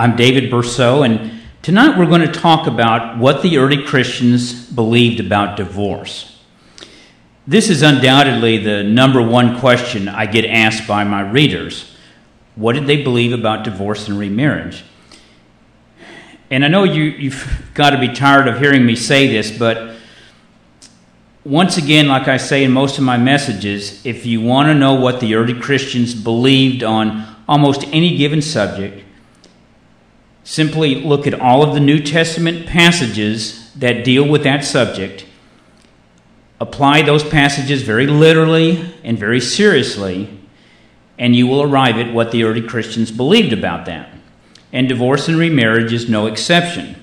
I'm David Bercot, and tonight we're going to talk about what the early Christians believed about divorce. This is undoubtedly the number one question I get asked by my readers. What did they believe about divorce and remarriage? And I know you've got to be tired of hearing me say this, but once again, like I say in most of my messages, if you want to know what the early Christians believed on almost any given subject, simply look at all of the New Testament passages that deal with that subject, apply those passages very literally and very seriously, and you will arrive at what the early Christians believed about that. And divorce and remarriage is no exception.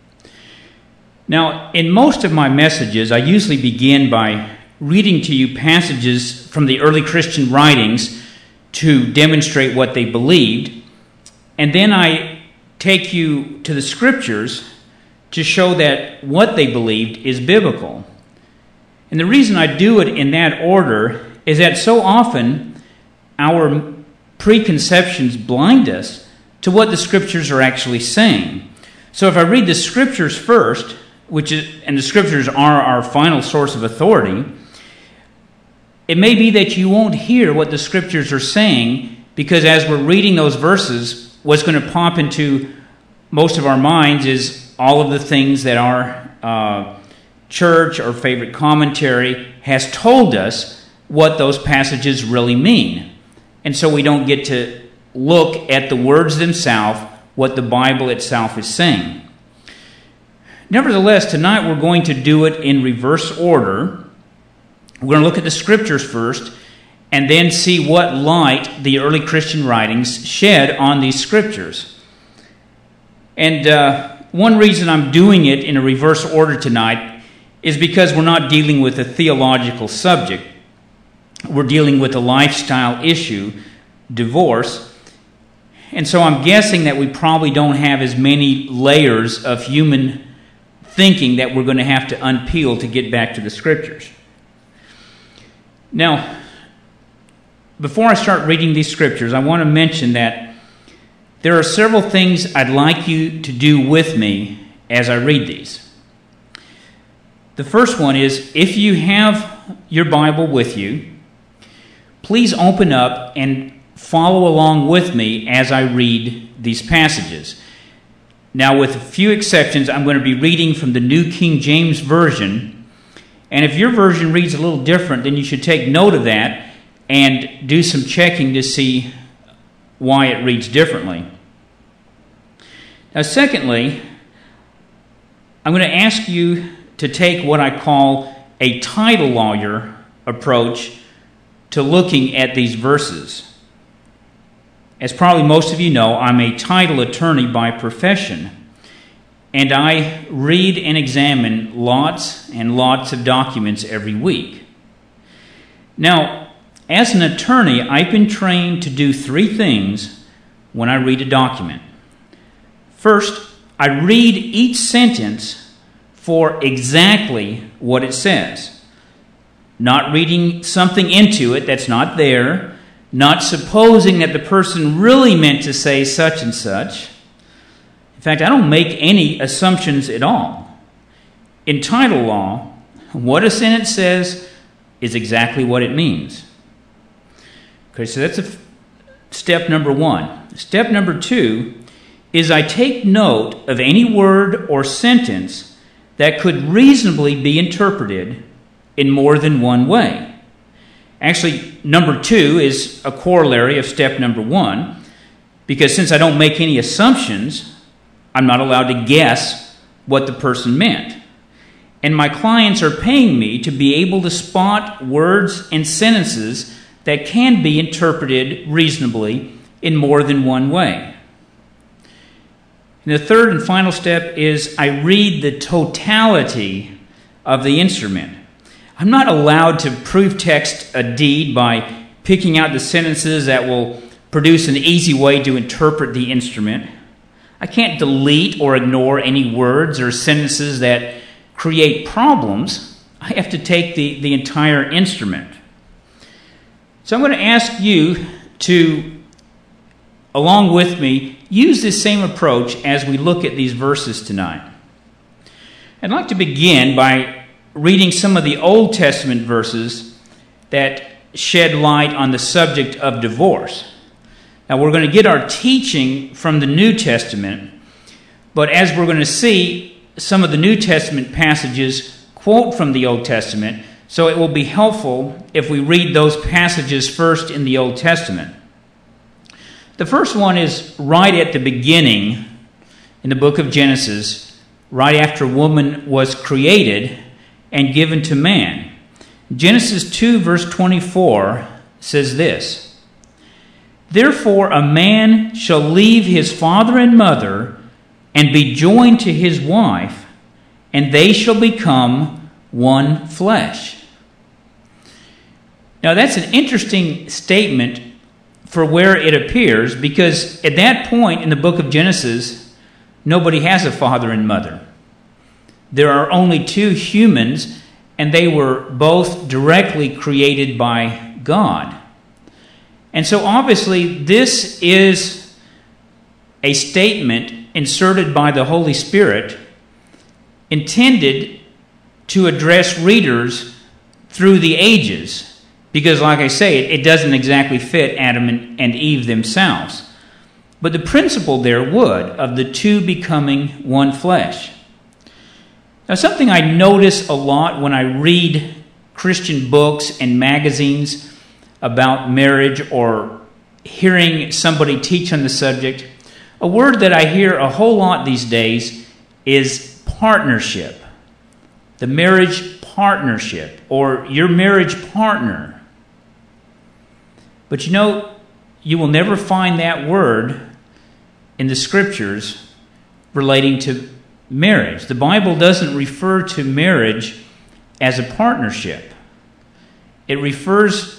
Now, in most of my messages, I usually begin by reading to you passages from the early Christian writings to demonstrate what they believed, and then I take you to the Scriptures to show that what they believed is biblical. And the reason I do it in that order is that so often our preconceptions blind us to what the Scriptures are actually saying. So if I read the Scriptures first, and the Scriptures are our final source of authority, it may be that you won't hear what the Scriptures are saying, because as we're reading those verses, what's going to pop into most of our minds is all of the things that our church or favorite commentary has told us what those passages really mean. And so we don't get to look at the words themselves, what the Bible itself is saying. Nevertheless, tonight we're going to do it in reverse order. We're going to look at the Scriptures first, and then see what light the early Christian writings shed on these Scriptures. And one reason I'm doing it in a reverse order tonight is because we're not dealing with a theological subject. We're dealing with a lifestyle issue, divorce. And so I'm guessing that we probably don't have as many layers of human thinking that we're going to have to unpeel to get back to the Scriptures. Now, before I start reading these Scriptures, I want to mention that there are several things I'd like you to do with me as I read these. The first one is, if you have your Bible with you, please open up and follow along with me as I read these passages. Now, with a few exceptions, I'm going to be reading from the New King James Version. And if your version reads a little different, then you should take note of that and do some checking to see why it reads differently. Now, secondly, I'm going to ask you to take what I call a title lawyer approach to looking at these verses. As probably most of you know, I'm a title attorney by profession, and I read and examine lots and lots of documents every week. Now, as an attorney, I've been trained to do three things when I read a document. First, I read each sentence for exactly what it says, not reading something into it that's not there, not supposing that the person really meant to say such and such. In fact, I don't make any assumptions at all. In title law, what a sentence says is exactly what it means. Okay, so that's step number one. Step number two is I take note of any word or sentence that could reasonably be interpreted in more than one way. Actually, number two is a corollary of step number one, because since I don't make any assumptions, I'm not allowed to guess what the person meant. And my clients are paying me to be able to spot words and sentences that can be interpreted reasonably in more than one way. And the third and final step is I read the totality of the instrument. I'm not allowed to proof text a deed by picking out the sentences that will produce an easy way to interpret the instrument. I can't delete or ignore any words or sentences that create problems. I have to take the entire instrument. So I'm going to ask you to, along with me, use this same approach as we look at these verses tonight. I'd like to begin by reading some of the Old Testament verses that shed light on the subject of divorce. Now, we're going to get our teaching from the New Testament, but as we're going to see, some of the New Testament passages quote from the Old Testament, so it will be helpful if we read those passages first in the Old Testament. The first one is right at the beginning in the book of Genesis, right after woman was created and given to man. Genesis 2 verse 24 says this, "Therefore a man shall leave his father and mother and be joined to his wife, and they shall become one flesh." Now that's an interesting statement for where it appears, because at that point in the book of Genesis, nobody has a father and mother. There are only two humans, and they were both directly created by God. And so obviously this is a statement inserted by the Holy Spirit intended to address readers through the ages, because like I say, it doesn't exactly fit Adam and Eve themselves. But the principle there would, of the two becoming one flesh. Now, something I notice a lot when I read Christian books and magazines about marriage or hearing somebody teach on the subject, a word that I hear a whole lot these days is partnership. The marriage partnership, or your marriage partner. But you know, you will never find that word in the Scriptures relating to marriage. The Bible doesn't refer to marriage as a partnership. It refers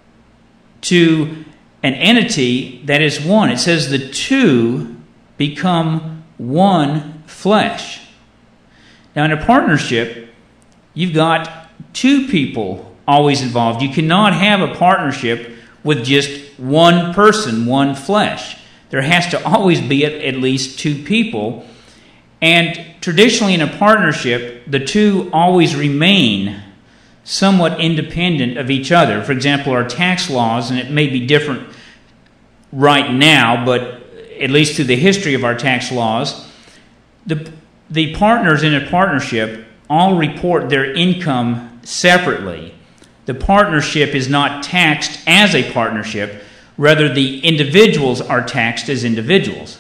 to an entity that is one. It says the two become one flesh. Now, in a partnership, you've got two people always involved. You cannot have a partnership with just one person, one flesh. There has to always be at least two people. And traditionally in a partnership, the two always remain somewhat independent of each other. For example, our tax laws, and it may be different right now, but at least through the history of our tax laws, the partners in a partnership all report their income separately. The partnership is not taxed as a partnership. Rather, the individuals are taxed as individuals.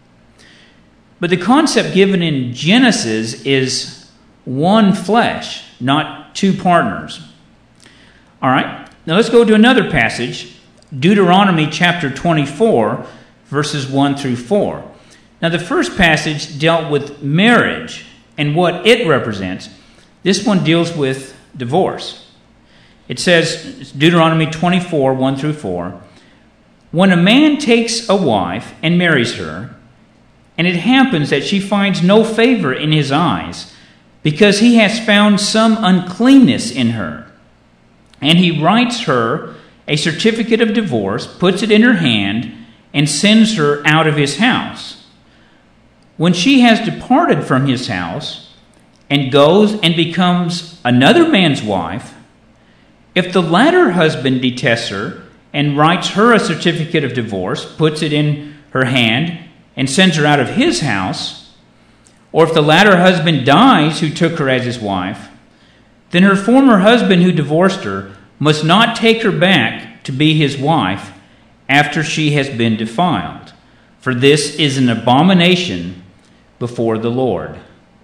But the concept given in Genesis is one flesh, not two partners. All right, now let's go to another passage, Deuteronomy chapter 24, verses 1 through 4. Now the first passage dealt with marriage and what it represents. This one deals with divorce. It says, Deuteronomy 24, 1 through 4, "When a man takes a wife and marries her, and it happens that she finds no favor in his eyes, because he has found some uncleanness in her, and he writes her a certificate of divorce, puts it in her hand, and sends her out of his house. When she has departed from his house, and goes and becomes another man's wife, if the latter husband detests her, and writes her a certificate of divorce, puts it in her hand, and sends her out of his house, or if the latter husband dies who took her as his wife, then her former husband who divorced her must not take her back to be his wife after she has been defiled, for this is an abomination before the Lord."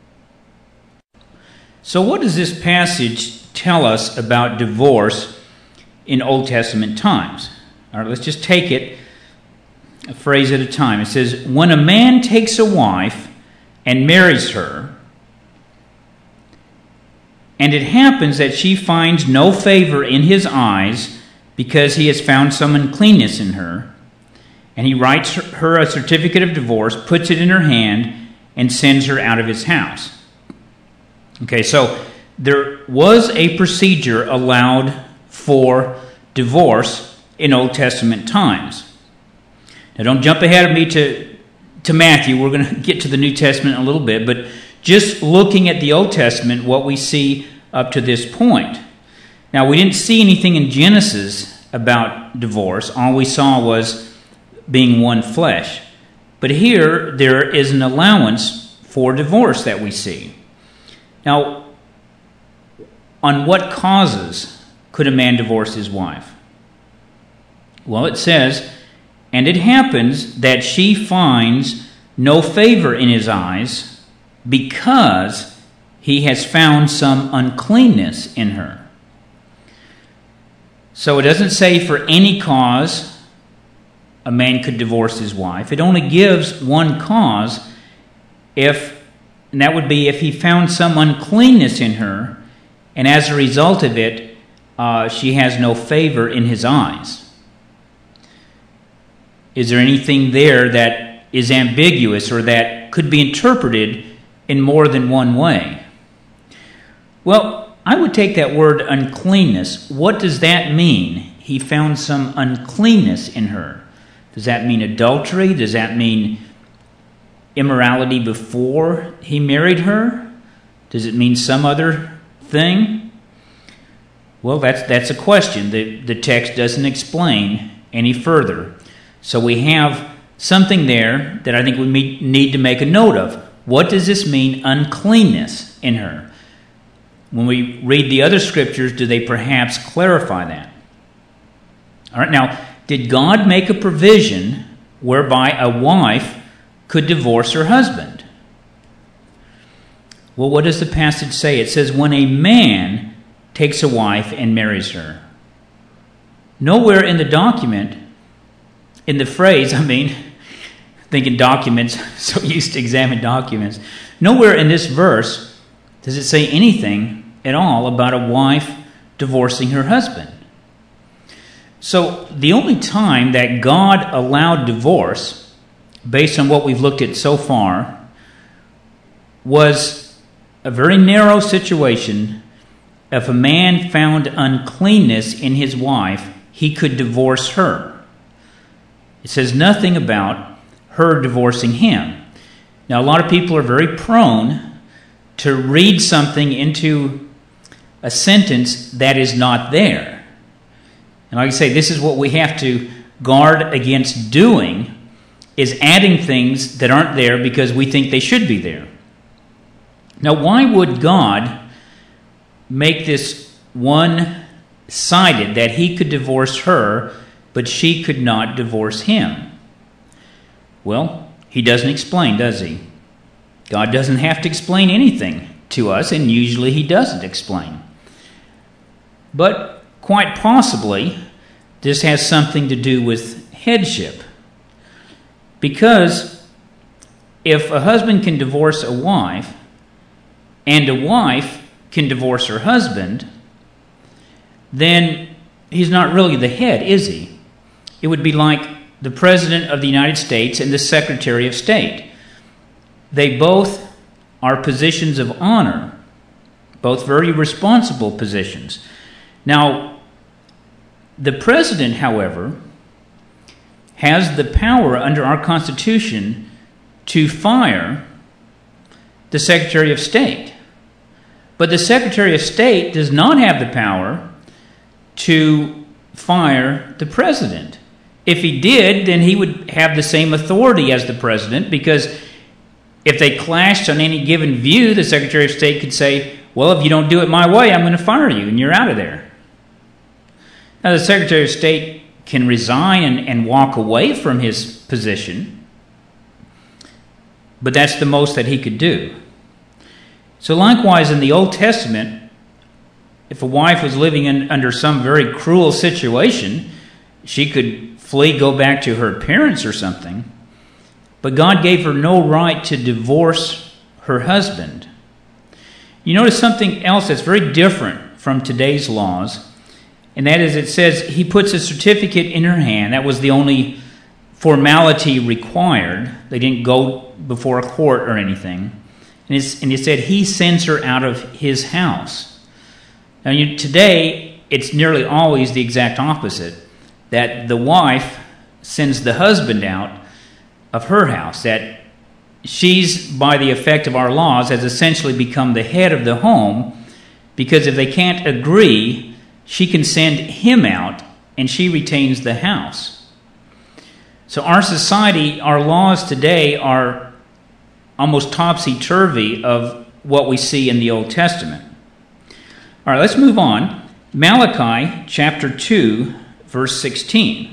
So what does this passage tell us about divorce in Old Testament times? All right, let's just take it a phrase at a time. It says, "When a man takes a wife and marries her, and it happens that she finds no favor in his eyes because he has found some uncleanness in her, and he writes her a certificate of divorce, puts it in her hand, and sends her out of his house." Okay, so there was a procedure allowed for divorce in Old Testament times. Now don't jump ahead of me to Matthew. We're going to get to the New Testament in a little bit, but just looking at the Old Testament, what we see up to this point. Now, we didn't see anything in Genesis about divorce. All we saw was being one flesh. But here, there is an allowance for divorce that we see. Now, on what causes could a man divorce his wife? Well, it says, "And it happens that she finds no favor in his eyes because he has found some uncleanness in her." So it doesn't say for any cause a man could divorce his wife. It only gives one cause, and that would be if he found some uncleanness in her, and as a result of it, she has no favor in his eyes. Is there anything there that is ambiguous or that could be interpreted in more than one way? Well, I would take that word uncleanness. What does that mean? He found some uncleanness in her. Does that mean adultery? Does that mean immorality before he married her? Does it mean some other thing? Well, that's a question. The text doesn't explain any further. So we have something there that I think we need to make a note of. What does this mean, uncleanness in her? When we read the other scriptures, do they perhaps clarify that? All right, now, did God make a provision whereby a wife could divorce her husband? Well, what does the passage say? It says, when a man takes a wife and marries her. Nowhere in the document, in the phrase, thinking documents, so used to examine documents, nowhere in this verse does it say anything at all about a wife divorcing her husband. So the only time that God allowed divorce, based on what we've looked at so far, was a very narrow situation. If a man found uncleanness in his wife, he could divorce her. It says nothing about her divorcing him. Now, a lot of people are very prone to read something into a sentence that is not there. And like I say, this is what we have to guard against doing, is adding things that aren't there because we think they should be there. Now, why would God make this one-sided, that he could divorce her, but she could not divorce him? Well, he doesn't explain, does he? God doesn't have to explain anything to us, and usually he doesn't explain. But quite possibly, this has something to do with headship. Because if a husband can divorce a wife, and a wife can divorce her husband, then he's not really the head, is he? It would be like the President of the United States and the Secretary of State. They both are positions of honor, both very responsible positions. Now, the President, however, has the power under our Constitution to fire the Secretary of State. But the Secretary of State does not have the power to fire the President. If he did, then he would have the same authority as the President, because if they clashed on any given view, the Secretary of State could say, well, if you don't do it my way, I'm going to fire you, and you're out of there. Now, the Secretary of State can resign and walk away from his position, but that's the most that he could do. So likewise, in the Old Testament, if a wife was living under some very cruel situation, she could flee, go back to her parents or something, but God gave her no right to divorce her husband. You notice something else that's very different from today's laws, and that is, it says he puts a certificate in her hand. That was the only formality required. They didn't go before a court or anything. And he said he sends her out of his house. Now, today, it's nearly always the exact opposite, that the wife sends the husband out of her house, that she's, by the effect of our laws, has essentially become the head of the home, because if they can't agree, she can send him out and she retains the house. So our society, our laws today are almost topsy-turvy of what we see in the Old Testament. All right, let's move on. Malachi chapter 2, verse 16.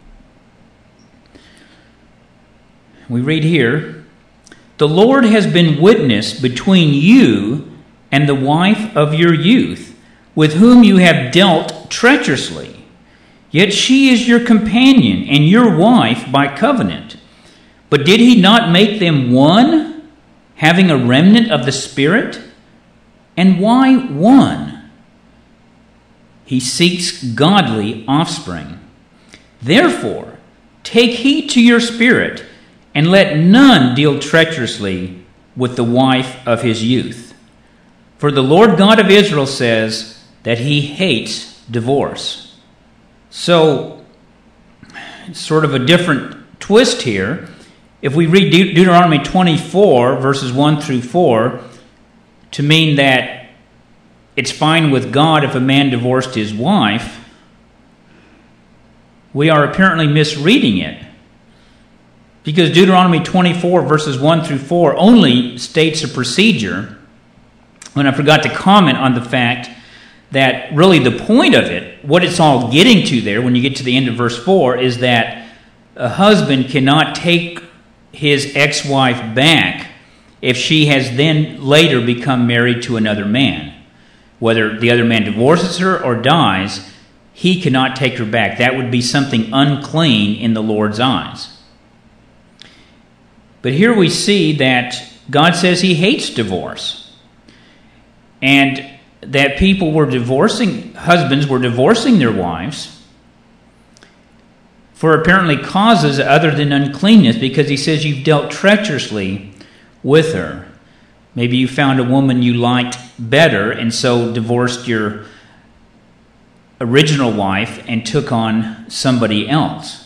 We read here, "The Lord has been witness between you and the wife of your youth, with whom you have dealt treacherously. Yet she is your companion and your wife by covenant. But did he not make them one, having a remnant of the Spirit? And why one? He seeks godly offspring. Therefore, take heed to your spirit, and let none deal treacherously with the wife of his youth. For the Lord God of Israel says that he hates divorce." So, it's sort of a different twist here. If we read Deuteronomy 24, verses 1 through 4, to mean that it's fine with God if a man divorced his wife, we are apparently misreading it. Because Deuteronomy 24, verses 1 through 4, only states a procedure. And I forgot to comment on the fact that really the point of it, what it's all getting to there when you get to the end of verse 4, is that a husband cannot take his ex-wife back if she has then later become married to another man. Whether the other man divorces her or dies, he cannot take her back. That would be something unclean in the Lord's eyes. But here we see that God says he hates divorce, and that husbands were divorcing their wives for apparently causes other than uncleanness, because he says you've dealt treacherously with her. Maybe you found a woman you liked better and so divorced your original wife and took on somebody else.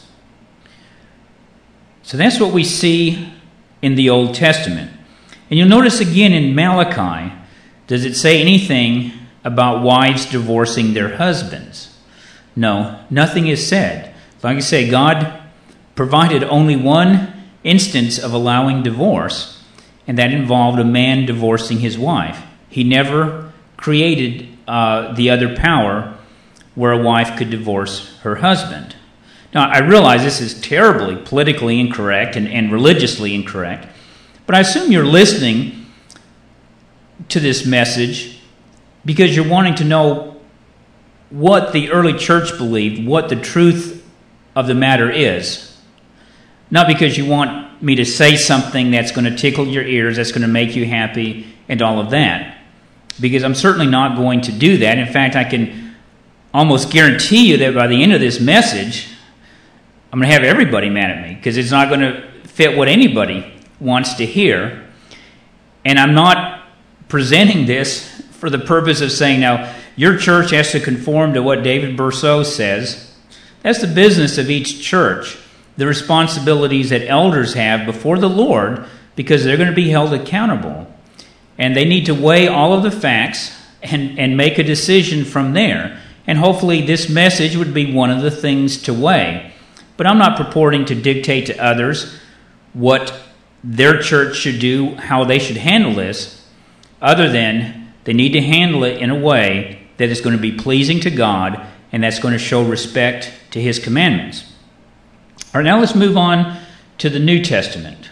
So that's what we see in the Old Testament. And you'll notice again in Malachi, does it say anything about wives divorcing their husbands? No, nothing is said. Like I say, God provided only one instance of allowing divorce, and that involved a man divorcing his wife. He never created the other power where a wife could divorce her husband. Now, I realize this is terribly politically incorrect and religiously incorrect, but I assume you're listening to this message because you're wanting to know what the early church believed, what the truth of the matter is. Not because you want me to say something that's going to tickle your ears, that's going to make you happy, and all of that. Because I'm certainly not going to do that. In fact, I can almost guarantee you that by the end of this message, I'm going to have everybody mad at me because it's not going to fit what anybody wants to hear. And I'm not presenting this for the purpose of saying, now, your church has to conform to what David Bercot says. That's the business of each church, the responsibilities that elders have before the Lord, because they're going to be held accountable. And they need to weigh all of the facts and make a decision from there. And hopefully this message would be one of the things to weigh. But I'm not purporting to dictate to others what their church should do, how they should handle this, other than they need to handle it in a way that is going to be pleasing to God and that's going to show respect to His commandments. All right, now let's move on to the New Testament.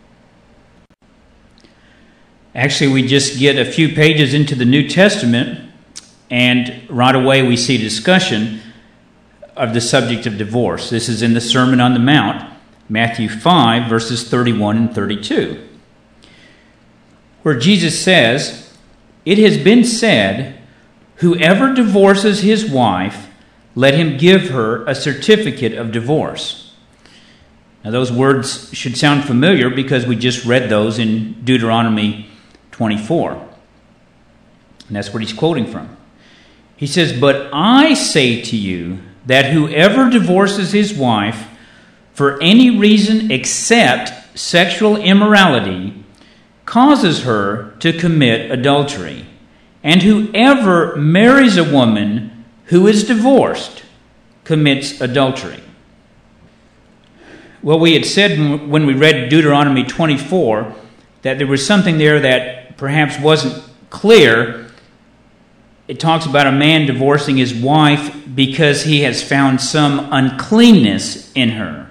Actually, we just get a few pages into the New Testament, and right away we see discussion of the subject of divorce. This is in the Sermon on the Mount, Matthew 5, verses 31 and 32, where Jesus says, "It has been said, whoever divorces his wife, let him give her a certificate of divorce." Now those words should sound familiar because we just read those in Deuteronomy 24. And that's what he's quoting from. He says, "But I say to you that whoever divorces his wife for any reason except sexual immorality causes her to commit adultery. And whoever marries a woman who is divorced commits adultery. Well, we had said when we read Deuteronomy 24 that there was something there that perhaps wasn't clear. It talks about a man divorcing his wife because he has found some uncleanness in her.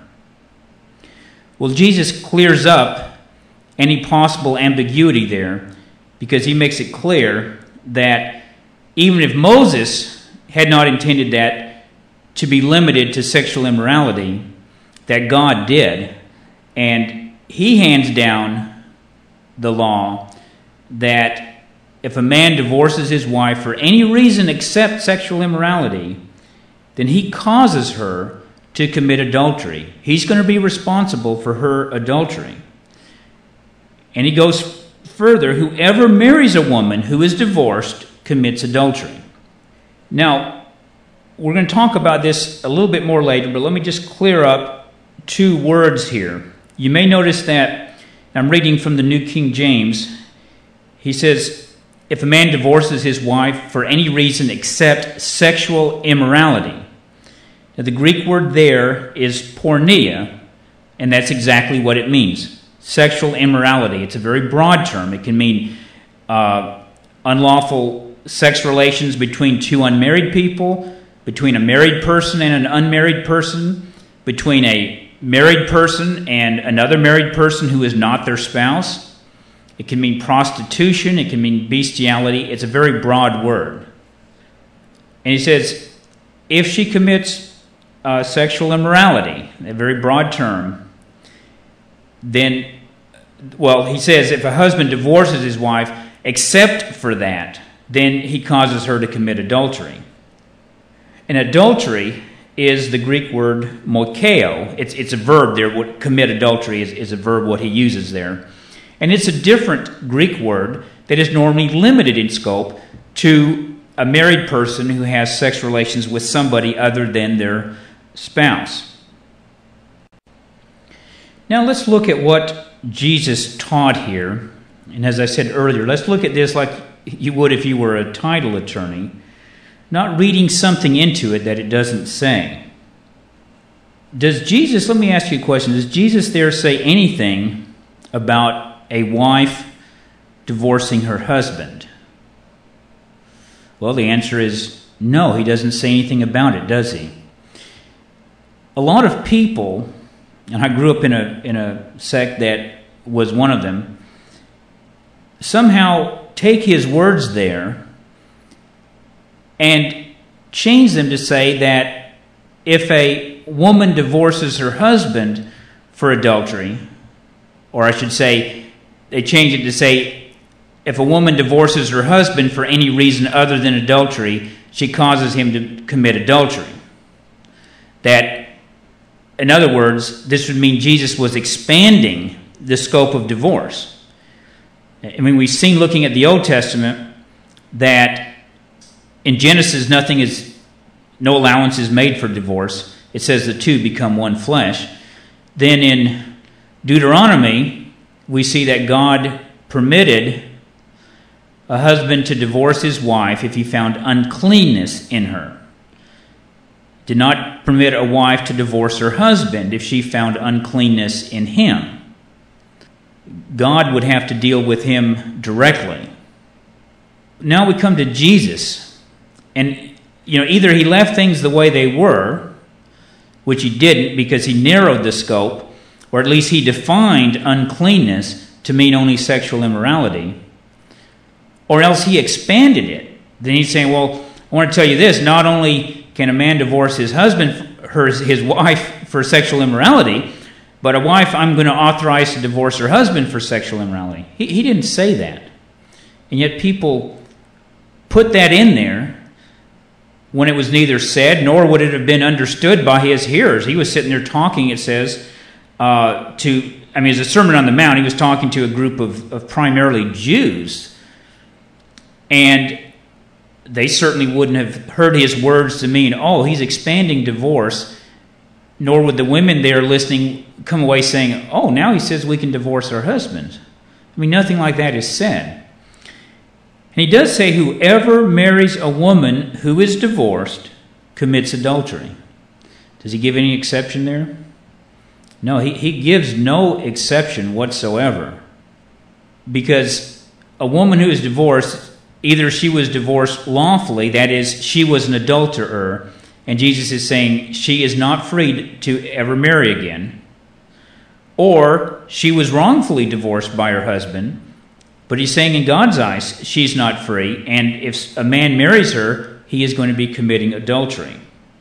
Well, Jesus clears up any possible ambiguity there because he makes it clear that even if Moses had not intended that to be limited to sexual immorality, that God did. And he hands down the law that if a man divorces his wife for any reason except sexual immorality, then he causes her to commit adultery. He's going to be responsible for her adultery. And he goes further, whoever marries a woman who is divorced commits adultery. Now, we're going to talk about this a little bit more later, but let me just clear up two words here. You may notice that I'm reading from the New King James. He says, if a man divorces his wife for any reason except sexual immorality. Now, the Greek word there is porneia, and that's exactly what it means. Sexual immorality. It's a very broad term. It can mean unlawful sex relations between two unmarried people, between a married person and an unmarried person, between a married person and another married person who is not their spouse. It can mean prostitution. It can mean bestiality. It's a very broad word. And he says, if she commits sexual immorality, a very broad term, then, well, he says if a husband divorces his wife except for that, then he causes her to commit adultery. And adultery is the Greek word moikeo. It's a verb there. Commit adultery is a verb, what he uses there. And it's a different Greek word that is normally limited in scope to a married person who has sex relations with somebody other than their spouse. Now let's look at what Jesus taught here. And as I said earlier, let's look at this like you would if you were a title attorney, not reading something into it that it doesn't say. Does Jesus, let me ask you a question, does Jesus there say anything about a wife divorcing her husband? Well, the answer is no, he doesn't say anything about it, does he? A lot of people, and I grew up in a sect that was one of them, somehow take his words there and change them to say that if a woman divorces her husband for adultery, or I should say, they change it to say, if a woman divorces her husband for any reason other than adultery, she causes him to commit adultery. That, in other words, this would mean Jesus was expanding the scope of divorce. I mean, we've seen looking at the Old Testament that in Genesis no allowance is made for divorce. It says the two become one flesh. Then in Deuteronomy, we see that God permitted a husband to divorce his wife if he found uncleanness in her. Did not permit a wife to divorce her husband if she found uncleanness in him. God would have to deal with him directly. Now we come to Jesus. And, either he left things the way they were, which he didn't because he narrowed the scope, or at least he defined uncleanness to mean only sexual immorality, or else he expanded it. Then he's saying, well, I want to tell you this, not only can a man divorce his wife for sexual immorality, but a wife I'm going to authorize to divorce her husband for sexual immorality. He didn't say that. And yet people put that in there when it was neither said nor would it have been understood by his hearers. He was sitting there talking, it says, it's a Sermon on the Mount. He was talking to a group of primarily Jews. And they certainly wouldn't have heard his words to mean, oh, he's expanding divorce nor would the women there listening come away saying, oh, now he says we can divorce our husbands. I mean, nothing like that is said. And he does say whoever marries a woman who is divorced commits adultery. Does he give any exception there? No, he gives no exception whatsoever. Because a woman who is divorced, either she was divorced lawfully, that is, she was an adulterer, and Jesus is saying she is not free to ever marry again, or she was wrongfully divorced by her husband, but he's saying in God's eyes she's not free, and if a man marries her, he is going to be committing adultery.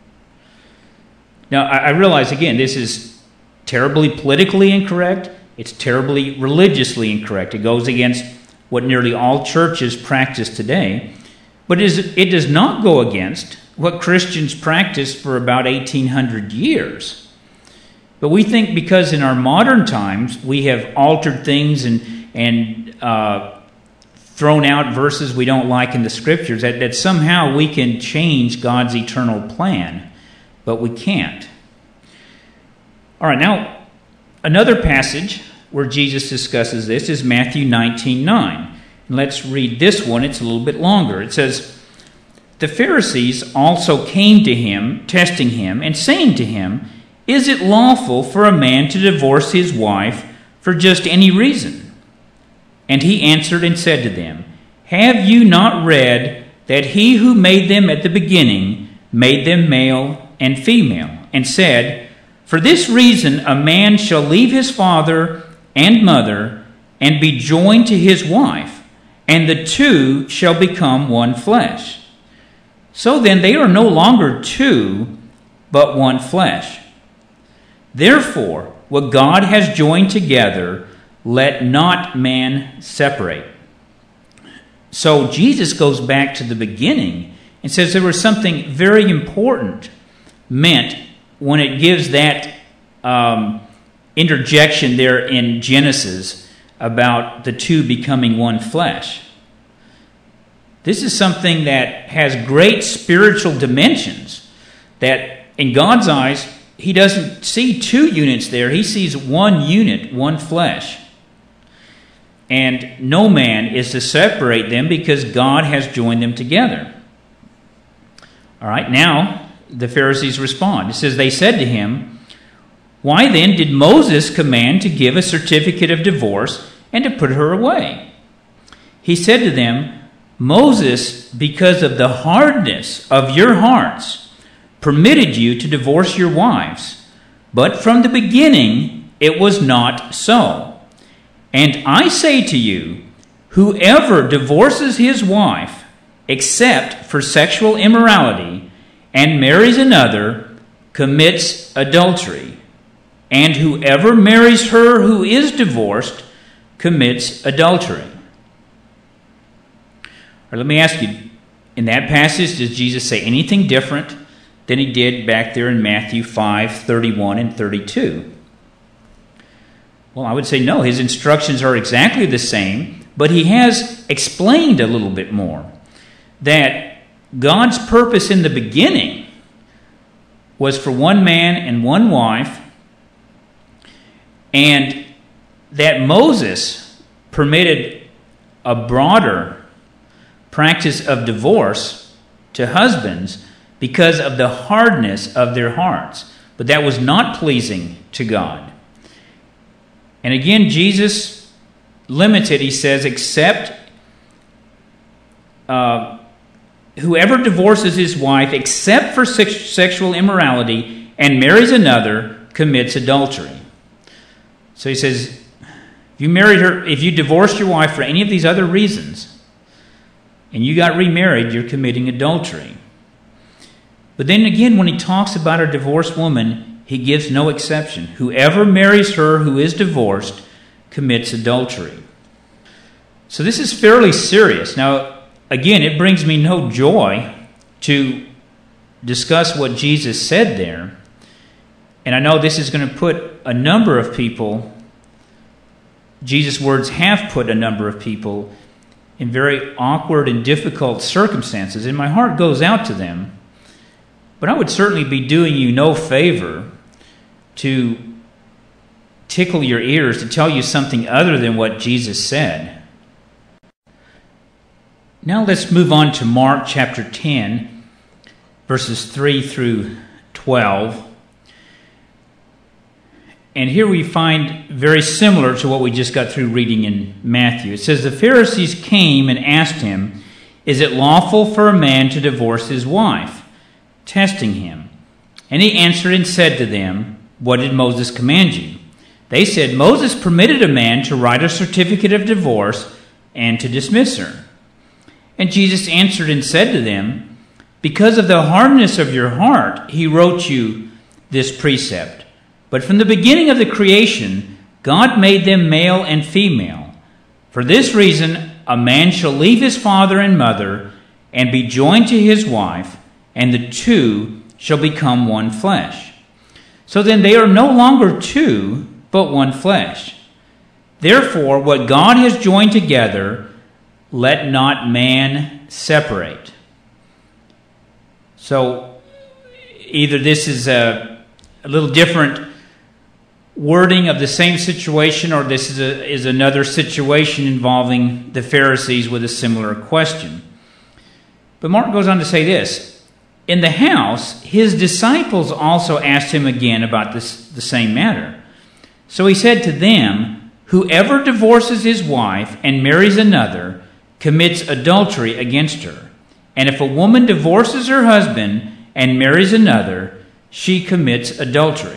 Now, I realize, again, this is terribly politically incorrect. It's terribly religiously incorrect. It goes against what nearly all churches practice today. But it does not go against what Christians practiced for about 1,800 years. But we think because in our modern times we have altered things and thrown out verses we don't like in the Scriptures, that somehow we can change God's eternal plan. But we can't. All right, now, another passage where Jesus discusses this is Matthew 19:9. And let's read this one. It's a little bit longer. It says, "The Pharisees also came to him, testing him, and saying to him, 'Is it lawful for a man to divorce his wife for just any reason?' And he answered and said to them, 'Have you not read that he who made them at the beginning made them male and female, and said, For this reason a man shall leave his father and mother and be joined to his wife, and the two shall become one flesh. So then they are no longer two, but one flesh. Therefore, what God has joined together, let not man separate.'" So Jesus goes back to the beginning and says there was something very important meant when it gives that interjection there in Genesis about the two becoming one flesh. This is something that has great spiritual dimensions, that in God's eyes, he doesn't see two units there. He sees one unit, one flesh. And no man is to separate them because God has joined them together. All right, now the Pharisees respond. It says, "They said to him, 'Why then did Moses command to give a certificate of divorce and to put her away?' He said to them, 'Moses, because of the hardness of your hearts, permitted you to divorce your wives, but from the beginning it was not so. And I say to you, whoever divorces his wife, except for sexual immorality, and marries another, commits adultery. And whoever marries her who is divorced commits adultery.'" Or let me ask you, in that passage, does Jesus say anything different than he did back there in Matthew 5:31 and 32? Well, I would say no. His instructions are exactly the same, but he has explained a little bit more. That God's purpose in the beginning was for one man and one wife, and that Moses permitted a broader practice of divorce to husbands because of the hardness of their hearts. But that was not pleasing to God. And again, Jesus limits it. He says, except whoever divorces his wife except for sexual immorality and marries another commits adultery. So he says, if you divorced your wife for any of these other reasons, and you got remarried, you're committing adultery. But then again, when he talks about a divorced woman, he gives no exception. Whoever marries her who is divorced commits adultery. So this is fairly serious. Now, again, it brings me no joy to discuss what Jesus said there. And I know this is going to put a number of people, Jesus' words have put a number of people in very awkward and difficult circumstances, and my heart goes out to them. But I would certainly be doing you no favor to tickle your ears, to tell you something other than what Jesus said. Now let's move on to Mark chapter 10, verses 3 through 12. And here we find very similar to what we just got through reading in Matthew. It says, the Pharisees came and asked him, is it lawful for a man to divorce his wife? Testing him. And he answered and said to them, what did Moses command you? They said, Moses permitted a man to write a certificate of divorce and to dismiss her. And Jesus answered and said to them, because of the hardness of your heart, he wrote you this precept. But from the beginning of the creation, God made them male and female. For this reason, a man shall leave his father and mother and be joined to his wife, and the two shall become one flesh. So then they are no longer two, but one flesh. Therefore, what God has joined together, let not man separate. So either this is a little different wording of the same situation, or this is another situation involving the Pharisees with a similar question. But Mark goes on to say this. In the house, his disciples also asked him again about the same matter. So he said to them, whoever divorces his wife and marries another commits adultery against her. And if a woman divorces her husband and marries another, she commits adultery.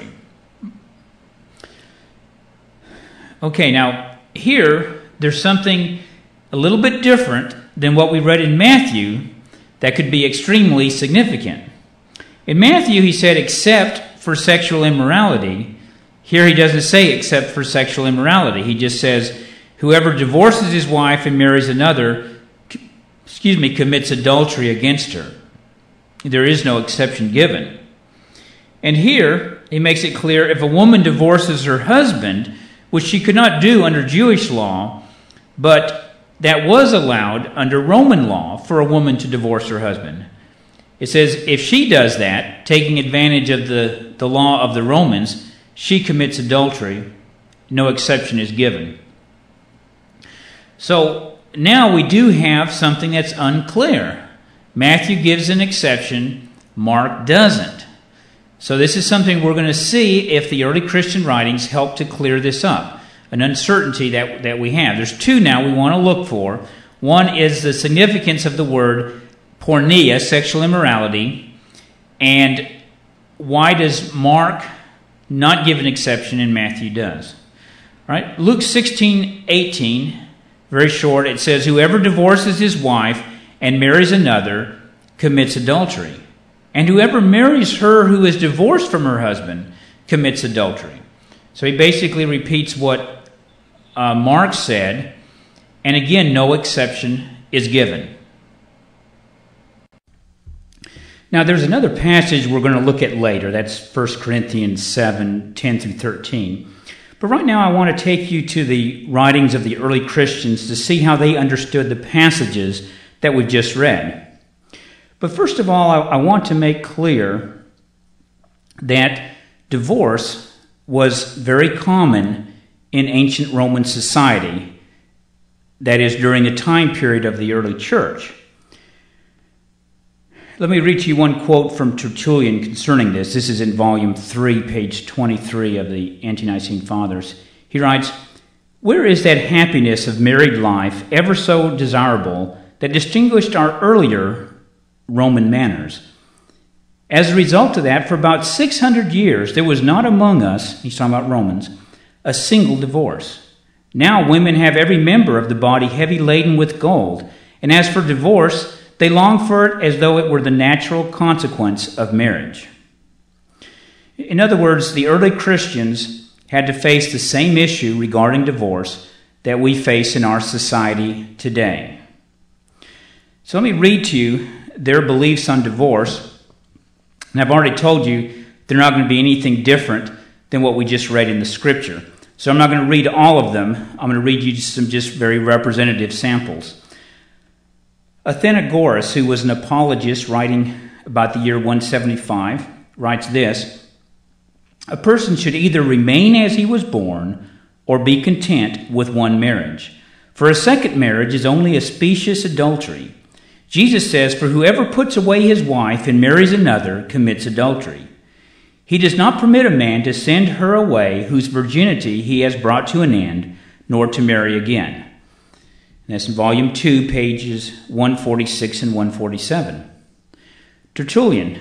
Okay, now here there's something a little bit different than what we read in Matthew that could be extremely significant. In Matthew, he said, except for sexual immorality. Here he doesn't say except for sexual immorality. He just says, whoever divorces his wife and marries another, commits adultery against her. There is no exception given. And here, he makes it clear, if a woman divorces her husband, which she could not do under Jewish law, but that was allowed under Roman law for a woman to divorce her husband. It says if she does that, taking advantage of the law of the Romans, she commits adultery. No exception is given. So now we do have something that's unclear. Matthew gives an exception, Mark doesn't. So this is something we're going to see if the early Christian writings help to clear this up, an uncertainty that we have. There's two now we want to look for. One is the significance of the word porneia, sexual immorality, and why does Mark not give an exception and Matthew does? All right, Luke 16:18, very short, it says, whoever divorces his wife and marries another commits adultery. And whoever marries her who is divorced from her husband commits adultery. So he basically repeats what Mark said, and again, no exception is given. Now, there's another passage we're going to look at later. That's 1 Corinthians 7, 10 through 13. But right now, I want to take you to the writings of the early Christians to see how they understood the passages that we've just read. But first of all, I want to make clear that divorce was very common in ancient Roman society, that is, during the time period of the early church. Let me read to you one quote from Tertullian concerning this. This is in volume 3, page 23 of the Ante-Nicene Fathers. He writes, where is that happiness of married life ever so desirable that distinguished our earlier Roman manners? As a result of that, for about 600 years, there was not among us, he's talking about Romans, a single divorce. Now women have every member of the body heavy laden with gold, and as for divorce, they long for it as though it were the natural consequence of marriage. In other words, the early Christians had to face the same issue regarding divorce that we face in our society today. So let me read to you their beliefs on divorce. And I've already told you they're not going to be anything different than what we just read in the Scripture. So I'm not going to read all of them. I'm going to read you some just very representative samples. Athenagoras, who was an apologist writing about the year 175, writes this, A person should either remain as he was born or be content with one marriage. For a second marriage is only a specious adultery. Jesus says, "For whoever puts away his wife and marries another commits adultery." He does not permit a man to send her away whose virginity he has brought to an end, nor to marry again. And that's in Volume 2, pages 146 and 147. Tertullian,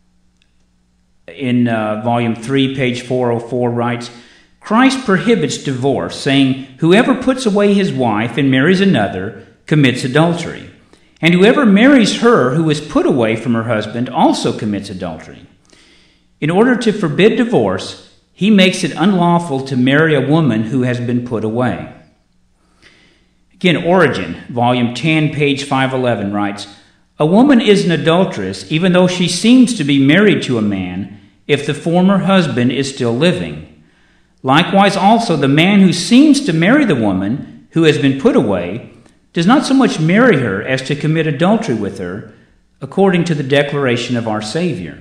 in Volume 3, page 404, writes, "Christ prohibits divorce, saying, 'Whoever puts away his wife and marries another commits adultery. And whoever marries her who is put away from her husband also commits adultery.' In order to forbid divorce, he makes it unlawful to marry a woman who has been put away." Again, Origen, Volume 10, page 511, writes, "A woman is an adulteress even though she seems to be married to a man if the former husband is still living. Likewise also the man who seems to marry the woman who has been put away does not so much marry her as to commit adultery with her, according to the declaration of our Savior."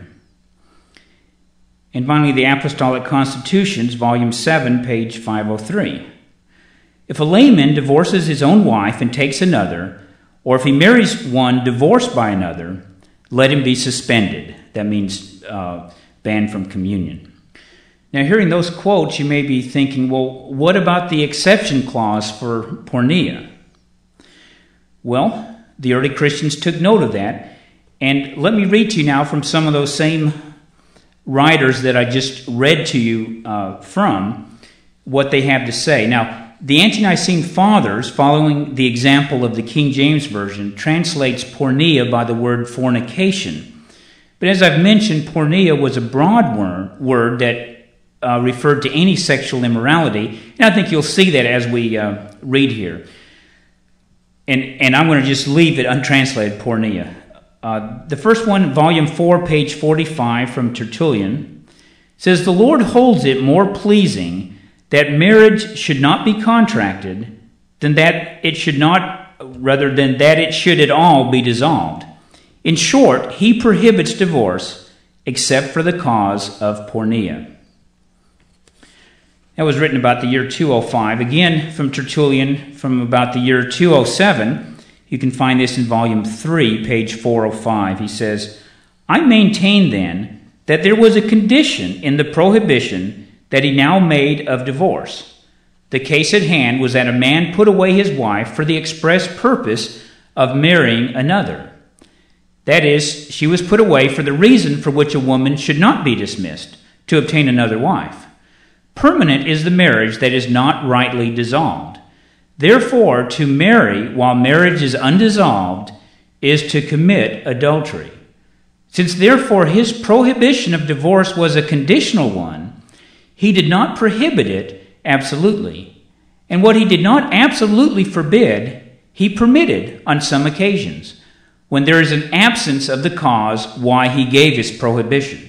And finally, the Apostolic Constitutions, Volume 7, page 503. "If a layman divorces his own wife and takes another, or if he marries one divorced by another, let him be suspended." That means banned from communion. Now, hearing those quotes, you may be thinking, well, what about the exception clause for porneia? Well, the early Christians took note of that, and let me read to you now from some of those same writers that I just read to you from, what they have to say. Now, the Ante-Nicene Fathers, following the example of the King James Version, translates porneia by the word fornication. But as I've mentioned, porneia was a broad word that referred to any sexual immorality, and I think you'll see that as we read here. And I'm going to just leave it untranslated, porneia. The first one, Volume 4, page 45 from Tertullian, says, "The Lord holds it more pleasing that marriage should not be contracted than that it should at all be dissolved. In short, he prohibits divorce except for the cause of porneia." That was written about the year 205. Again, from Tertullian, from about the year 207. You can find this in Volume 3, page 405. He says, "I maintain then that there was a condition in the prohibition that he now made of divorce. The case at hand was that a man put away his wife for the express purpose of marrying another. That is, she was put away for the reason for which a woman should not be dismissed, to obtain another wife. Permanent is the marriage that is not rightly dissolved. Therefore, to marry while marriage is undissolved is to commit adultery. Since therefore his prohibition of divorce was a conditional one, he did not prohibit it absolutely. And what he did not absolutely forbid, he permitted on some occasions, when there is an absence of the cause why he gave his prohibition."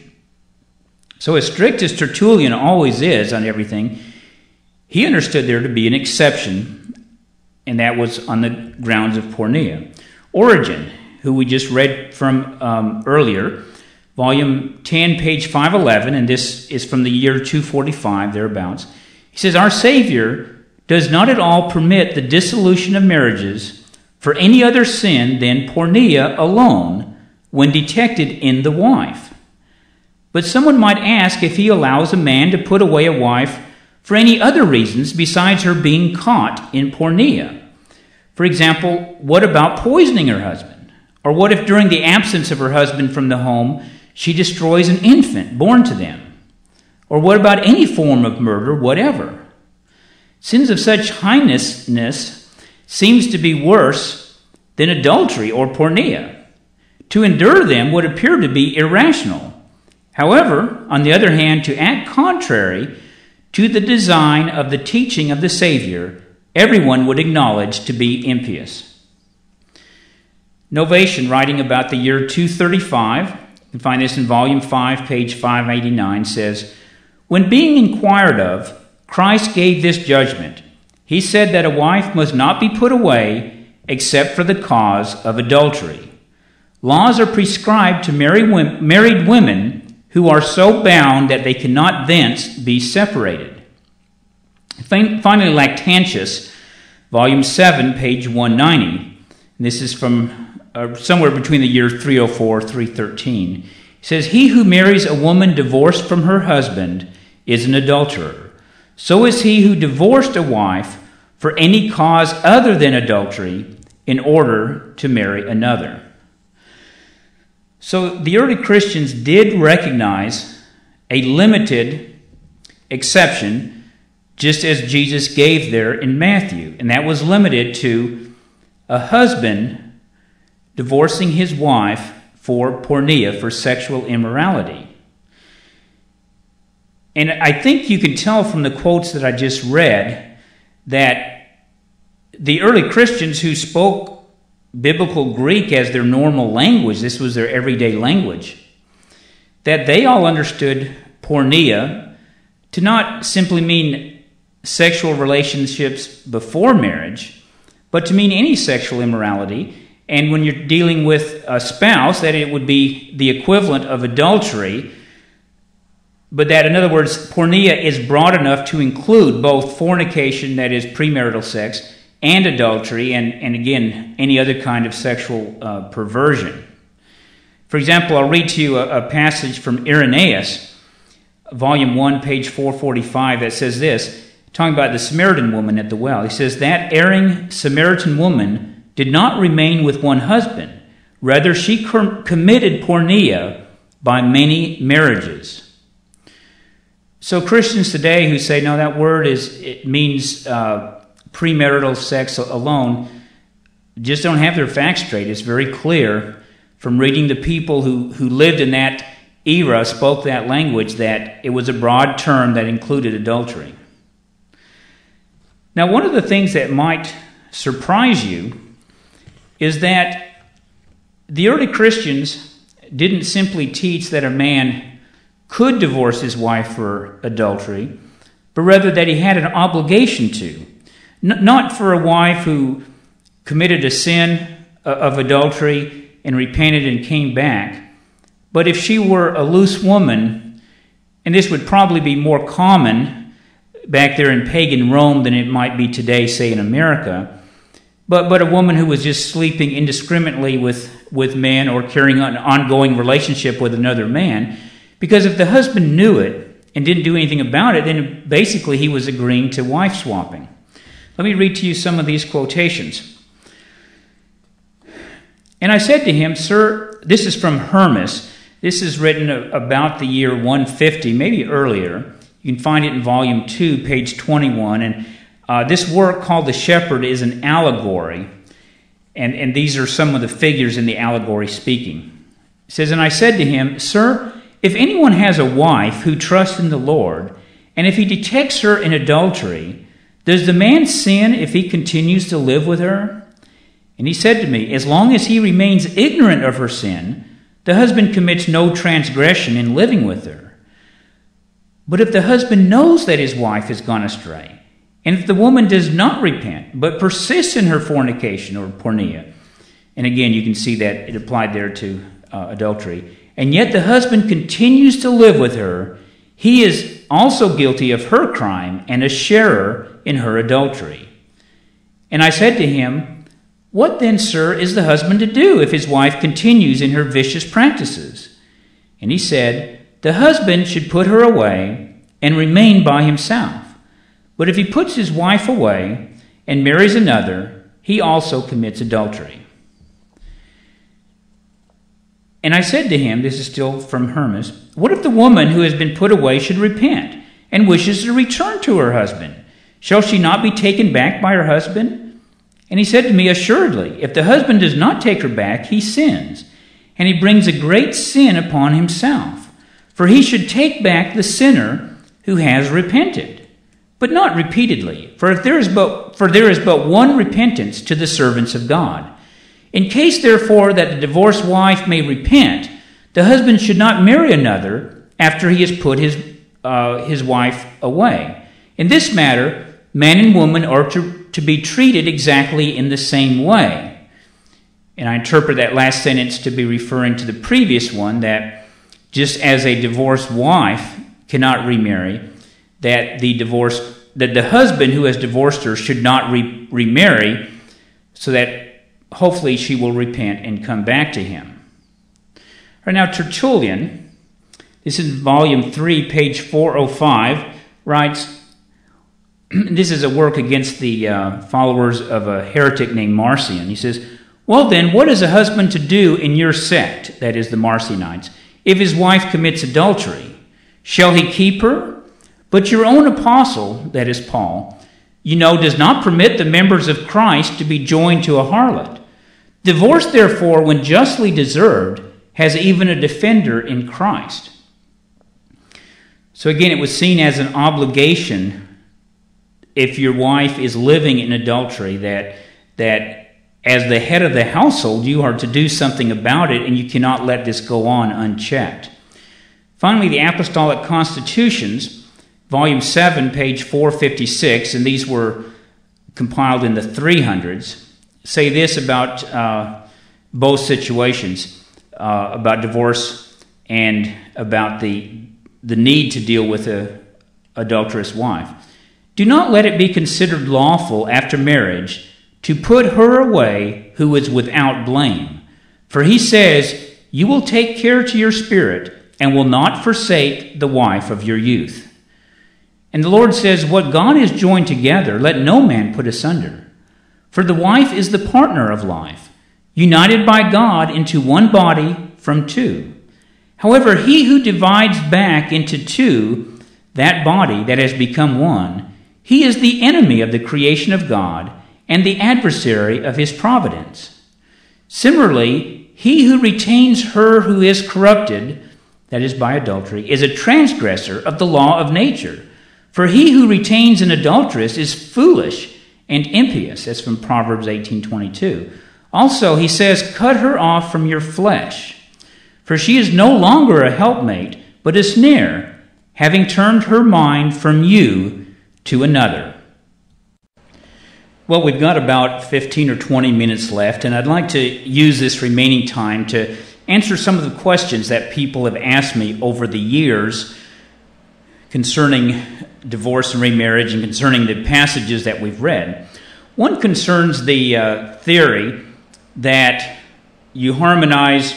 So as strict as Tertullian always is on everything, he understood there to be an exception, and that was on the grounds of porneia. Origen, who we just read from earlier, Volume 10, page 511, and this is from the year 245, thereabouts. He says, "Our Savior does not at all permit the dissolution of marriages for any other sin than porneia alone when detected in the wife. But someone might ask if he allows a man to put away a wife for any other reasons besides her being caught in porneia. For example, what about poisoning her husband? Or what if during the absence of her husband from the home, she destroys an infant born to them? Or what about any form of murder, whatever? Sins of such heinousness seems to be worse than adultery or porneia. To endure them would appear to be irrational. However, on the other hand, to act contrary to the design of the teaching of the Savior, everyone would acknowledge to be impious." Novatian, writing about the year 235, you can find this in Volume 5, page 589, says, "When being inquired of, Christ gave this judgment. He said that a wife must not be put away except for the cause of adultery. Laws are prescribed to married women who are so bound that they cannot thence be separated. Finally, Lactantius, volume 7, page 190. And this is from somewhere between the year 304 313. He says, "He who marries a woman divorced from her husband is an adulterer. So is he who divorced a wife for any cause other than adultery in order to marry another." So the early Christians did recognize a limited exception, just as Jesus gave there in Matthew, and that was limited to a husband divorcing his wife for porneia, for sexual immorality. And I think you can tell from the quotes that I just read that the early Christians who spoke biblical Greek as their normal language, this was their everyday language, that they all understood porneia to not simply mean sexual relationships before marriage, but to mean any sexual immorality. And when you're dealing with a spouse, that it would be the equivalent of adultery, but that, in other words, porneia is broad enough to include both fornication, that is premarital sex, and adultery, and again, any other kind of sexual perversion. For example, I'll read to you a passage from Irenaeus, volume 1, page 445, that says this, talking about the Samaritan woman at the well. He says, "That erring Samaritan woman did not remain with one husband. Rather, she committed porneia by many marriages." So Christians today who say, no, that word it means premarital sex alone, just don't have their facts straight. It's very clear from reading the people who lived in that era, spoke that language, that it was a broad term that included adultery. Now, one of the things that might surprise you is that the early Christians didn't simply teach that a man could divorce his wife for adultery, but rather that he had an obligation to. Not for a wife who committed a sin of adultery and repented and came back, but if she were a loose woman, and this would probably be more common back there in pagan Rome than it might be today, say in America, but a woman who was just sleeping indiscriminately with men or carrying on an ongoing relationship with another man, because if the husband knew it and didn't do anything about it, then basically he was agreeing to wife swapping. Let me read to you some of these quotations. "And I said to him, 'Sir,'" this is from Hermas. This is written about the year 150, maybe earlier. You can find it in volume 2, page 21. And this work called The Shepherd is an allegory. And these are some of the figures in the allegory speaking. It says, "And I said to him, 'Sir, if anyone has a wife who trusts in the Lord, and if he detects her in adultery, does the man sin if he continues to live with her?' And he said to me, 'As long as he remains ignorant of her sin, the husband commits no transgression in living with her. But if the husband knows that his wife has gone astray, and if the woman does not repent, but persists in her fornication,'" or porneia, and again you can see that it applied there to adultery, "and yet the husband continues to live with her, he is also guilty of her crime and a sharer in her adultery. And I said to him, 'What then, sir, is the husband to do if his wife continues in her vicious practices?' And he said, 'The husband should put her away and remain by himself. But if he puts his wife away and marries another, he also commits adultery.' And I said to him," this is still from Hermas, "What if the woman who has been put away should repent and wishes to return to her husband? Shall she not be taken back by her husband?" And he said to me, "Assuredly, if the husband does not take her back, he sins, and he brings a great sin upon himself. For he should take back the sinner who has repented, but not repeatedly. For there is but one repentance to the servants of God. In case, therefore, that the divorced wife may repent, the husband should not marry another after he has put his wife away. In this matter, man and woman are to be treated exactly in the same way." And I interpret that last sentence to be referring to the previous one, that just as a divorced wife cannot remarry, that the husband who has divorced her should not remarry, so that hopefully she will repent and come back to him. All right, now Tertullian, this is volume 3, page 405, writes, this is a work against the followers of a heretic named Marcion. He says, well then, what is a husband to do in your sect, that is the Marcionites, if his wife commits adultery? Shall he keep her? But your own apostle, that is Paul, does not permit the members of Christ to be joined to a harlot. Divorce, therefore, when justly deserved, has even a defender in Christ. So again, it was seen as an obligation, if your wife is living in adultery, that as the head of the household, you are to do something about it, and you cannot let this go on unchecked. Finally, the Apostolic Constitutions, volume 7, page 456, and these were compiled in the 300s, say this about both situations, about divorce and about the need to deal with an adulterous wife. Do not let it be considered lawful after marriage to put her away who is without blame. For he says, you will take care to your spirit and will not forsake the wife of your youth. And the Lord says, what God has joined together, let no man put asunder. For the wife is the partner of life, united by God into one body from two. However, he who divides back into two that body that has become one, he is the enemy of the creation of God and the adversary of his providence. Similarly, he who retains her who is corrupted, that is by adultery, is a transgressor of the law of nature. For he who retains an adulteress is foolish and impious. That's from Proverbs 18:22. Also, he says, cut her off from your flesh. For she is no longer a helpmate, but a snare, having turned her mind from you to another. Well, we've got about 15 or 20 minutes left, and I'd like to use this remaining time to answer some of the questions that people have asked me over the years concerning divorce and remarriage and concerning the passages that we've read. One concerns the theory that you harmonize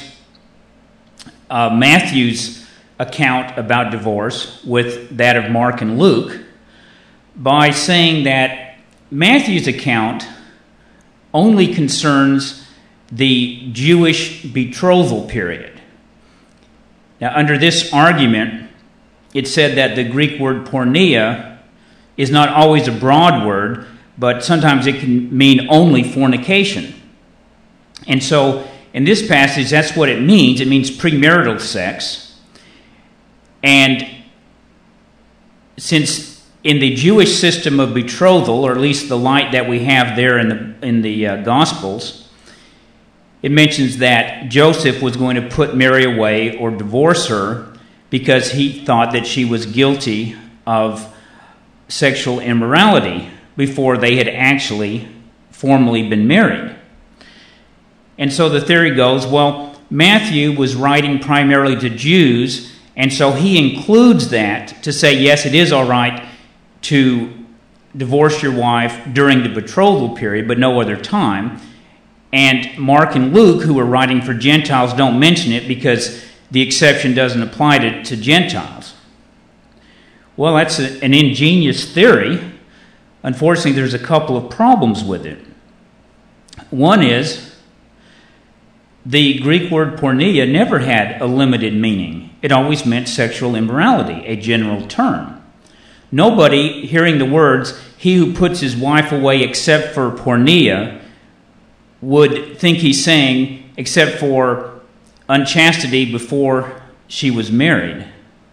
Matthew's account about divorce with that of Mark and Luke by saying that Matthew's account only concerns the Jewish betrothal period. Now, under this argument, it said that the Greek word porneia is not always a broad word, but sometimes it can mean only fornication. And so, in this passage, that's what it means. It means premarital sex. And since in the Jewish system of betrothal, or at least the light that we have there in the Gospels, it mentions that Joseph was going to put Mary away or divorce her because he thought that she was guilty of sexual immorality before they had actually formally been married. And so the theory goes, well, Matthew was writing primarily to Jews, and so he includes that to say, yes, it is all right to divorce your wife during the betrothal period, but no other time. And Mark and Luke, who are writing for Gentiles, don't mention it because the exception doesn't apply to Gentiles. Well, that's an ingenious theory. Unfortunately, there's a couple of problems with it. One is the Greek word porneia never had a limited meaning. It always meant sexual immorality, a general term. Nobody hearing the words, he who puts his wife away except for porneia, would think he's saying except for unchastity before she was married.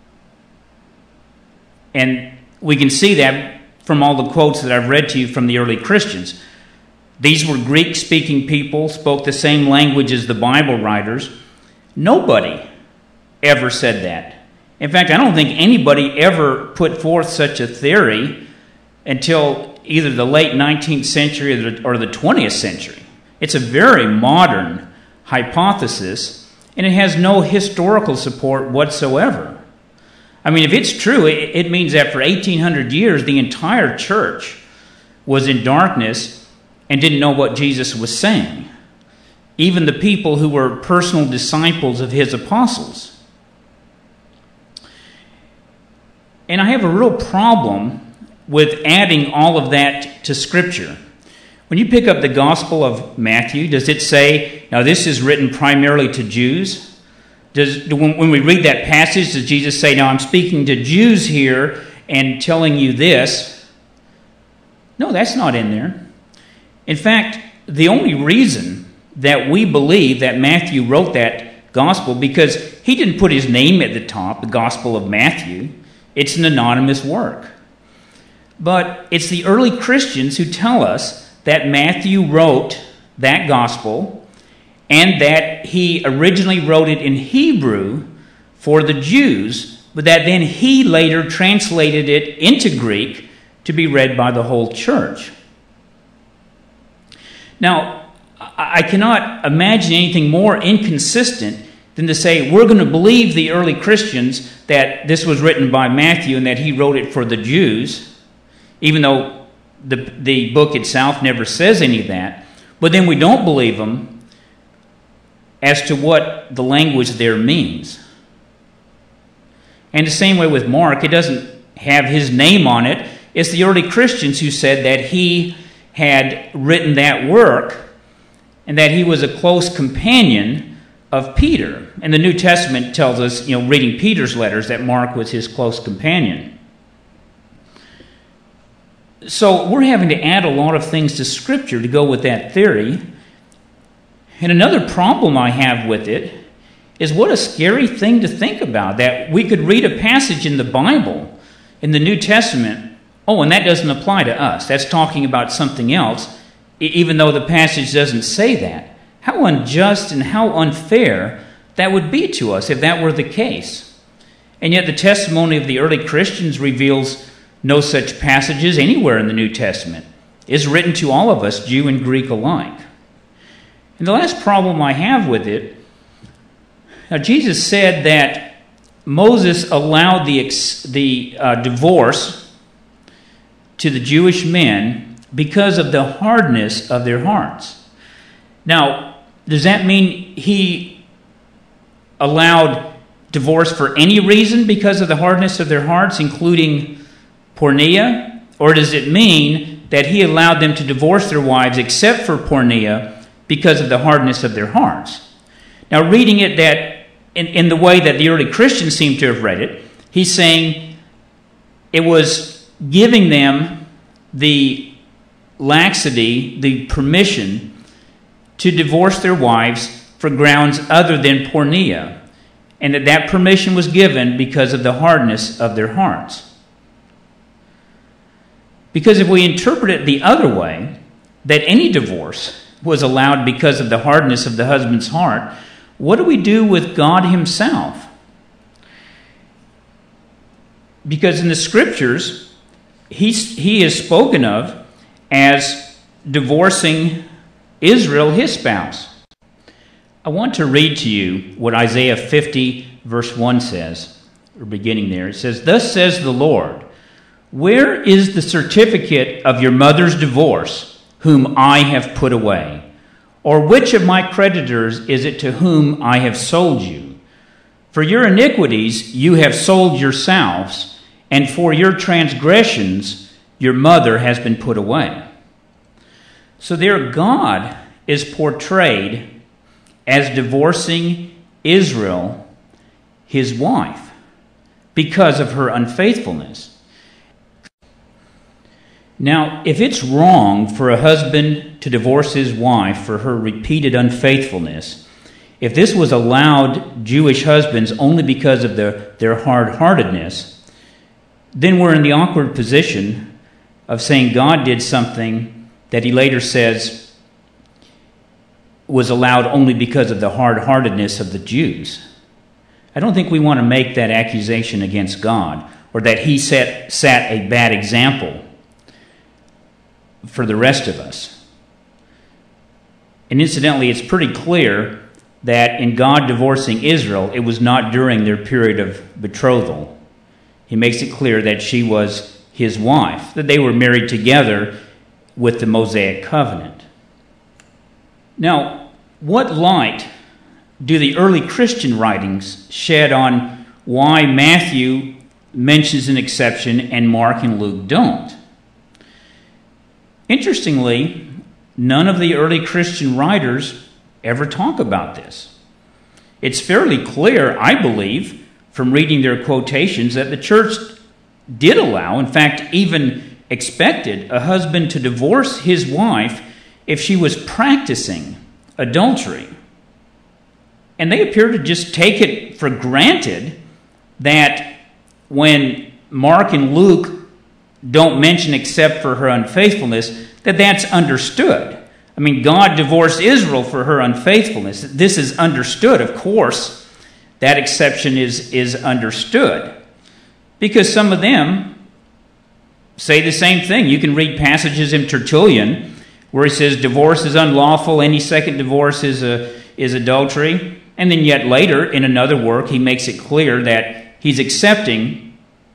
And we can see that from all the quotes that I've read to you from the early Christians. These were Greek-speaking people, spoke the same language as the Bible writers. Nobody ever said that. In fact, I don't think anybody ever put forth such a theory until either the late 19th century or the 20th century. It's a very modern hypothesis, and it has no historical support whatsoever. I mean, if it's true, it means that for 1,800 years, the entire church was in darkness and didn't know what Jesus was saying. Even the people who were personal disciples of his apostles. And I have a real problem with adding all of that to Scripture. When you pick up the Gospel of Matthew, does it say, now this is written primarily to Jews? When we read that passage, does Jesus say, now I'm speaking to Jews here and telling you this? No, that's not in there. In fact, the only reason that we believe that Matthew wrote that Gospel, because he didn't put his name at the top, the Gospel of Matthew. It's an anonymous work. But it's the early Christians who tell us that Matthew wrote that gospel and that he originally wrote it in Hebrew for the Jews, but that then he later translated it into Greek to be read by the whole church. Now, I cannot imagine anything more inconsistent than to say we're going to believe the early Christians that this was written by Matthew and that he wrote it for the Jews, even though the book itself never says any of that, but then we don't believe them as to what the language there means. And the same way with Mark, it doesn't have his name on it. It's the early Christians who said that he had written that work and that he was a close companion of Peter. And the New Testament tells us, reading Peter's letters, that Mark was his close companion. So we're having to add a lot of things to Scripture to go with that theory. And another problem I have with it is what a scary thing to think about, that we could read a passage in the Bible, in the New Testament, and that doesn't apply to us. That's talking about something else, even though the passage doesn't say that. How unjust and how unfair that would be to us if that were the case. And yet the testimony of the early Christians reveals no such passages anywhere in the New Testament. It's written to all of us, Jew and Greek alike. And the last problem I have with it, now Jesus said that Moses allowed the divorce to the Jewish men because of the hardness of their hearts. Now, does that mean he allowed divorce for any reason because of the hardness of their hearts, including porneia? Or does it mean that he allowed them to divorce their wives except for porneia because of the hardness of their hearts? Now, reading it that in the way that the early Christians seem to have read it, he's saying it was giving them the laxity, the permission to divorce their wives for grounds other than porneia, and that permission was given because of the hardness of their hearts. Because if we interpret it the other way, that any divorce was allowed because of the hardness of the husband's heart, what do we do with God himself? Because in the Scriptures, he is spoken of as divorcing Israel, his spouse. I want to read to you what Isaiah 50, verse 1 says, or beginning there. It says, "Thus says the Lord, where is the certificate of your mother's divorce, whom I have put away? Or which of my creditors is it to whom I have sold you? For your iniquities you have sold yourselves, and for your transgressions your mother has been put away." So there God is portrayed as divorcing Israel, his wife, because of her unfaithfulness. Now, if it's wrong for a husband to divorce his wife for her repeated unfaithfulness, if this was allowed Jewish husbands only because of their hard-heartedness, then we're in the awkward position of saying God did something that he later says was allowed only because of the hard-heartedness of the Jews. I don't think we want to make that accusation against God, or that he set a bad example for the rest of us. And incidentally, it's pretty clear that in God divorcing Israel, it was not during their period of betrothal. He makes it clear that she was his wife, that they were married together with the Mosaic covenant. Now, what light do the early Christian writings shed on why Matthew mentions an exception and Mark and Luke don't? Interestingly, none of the early Christian writers ever talk about this. It's fairly clear, I believe, from reading their quotations, that the church did allow, in fact, even expected a husband to divorce his wife if she was practicing adultery. And they appear to just take it for granted that when Mark and Luke don't mention except for her unfaithfulness, that that's understood. I mean, God divorced Israel for her unfaithfulness. This is understood, of course. That exception is understood. Because some of them say the same thing. You can read passages in Tertullian where he says divorce is unlawful, any second divorce is adultery. And then yet later, in another work, he makes it clear that he's accepting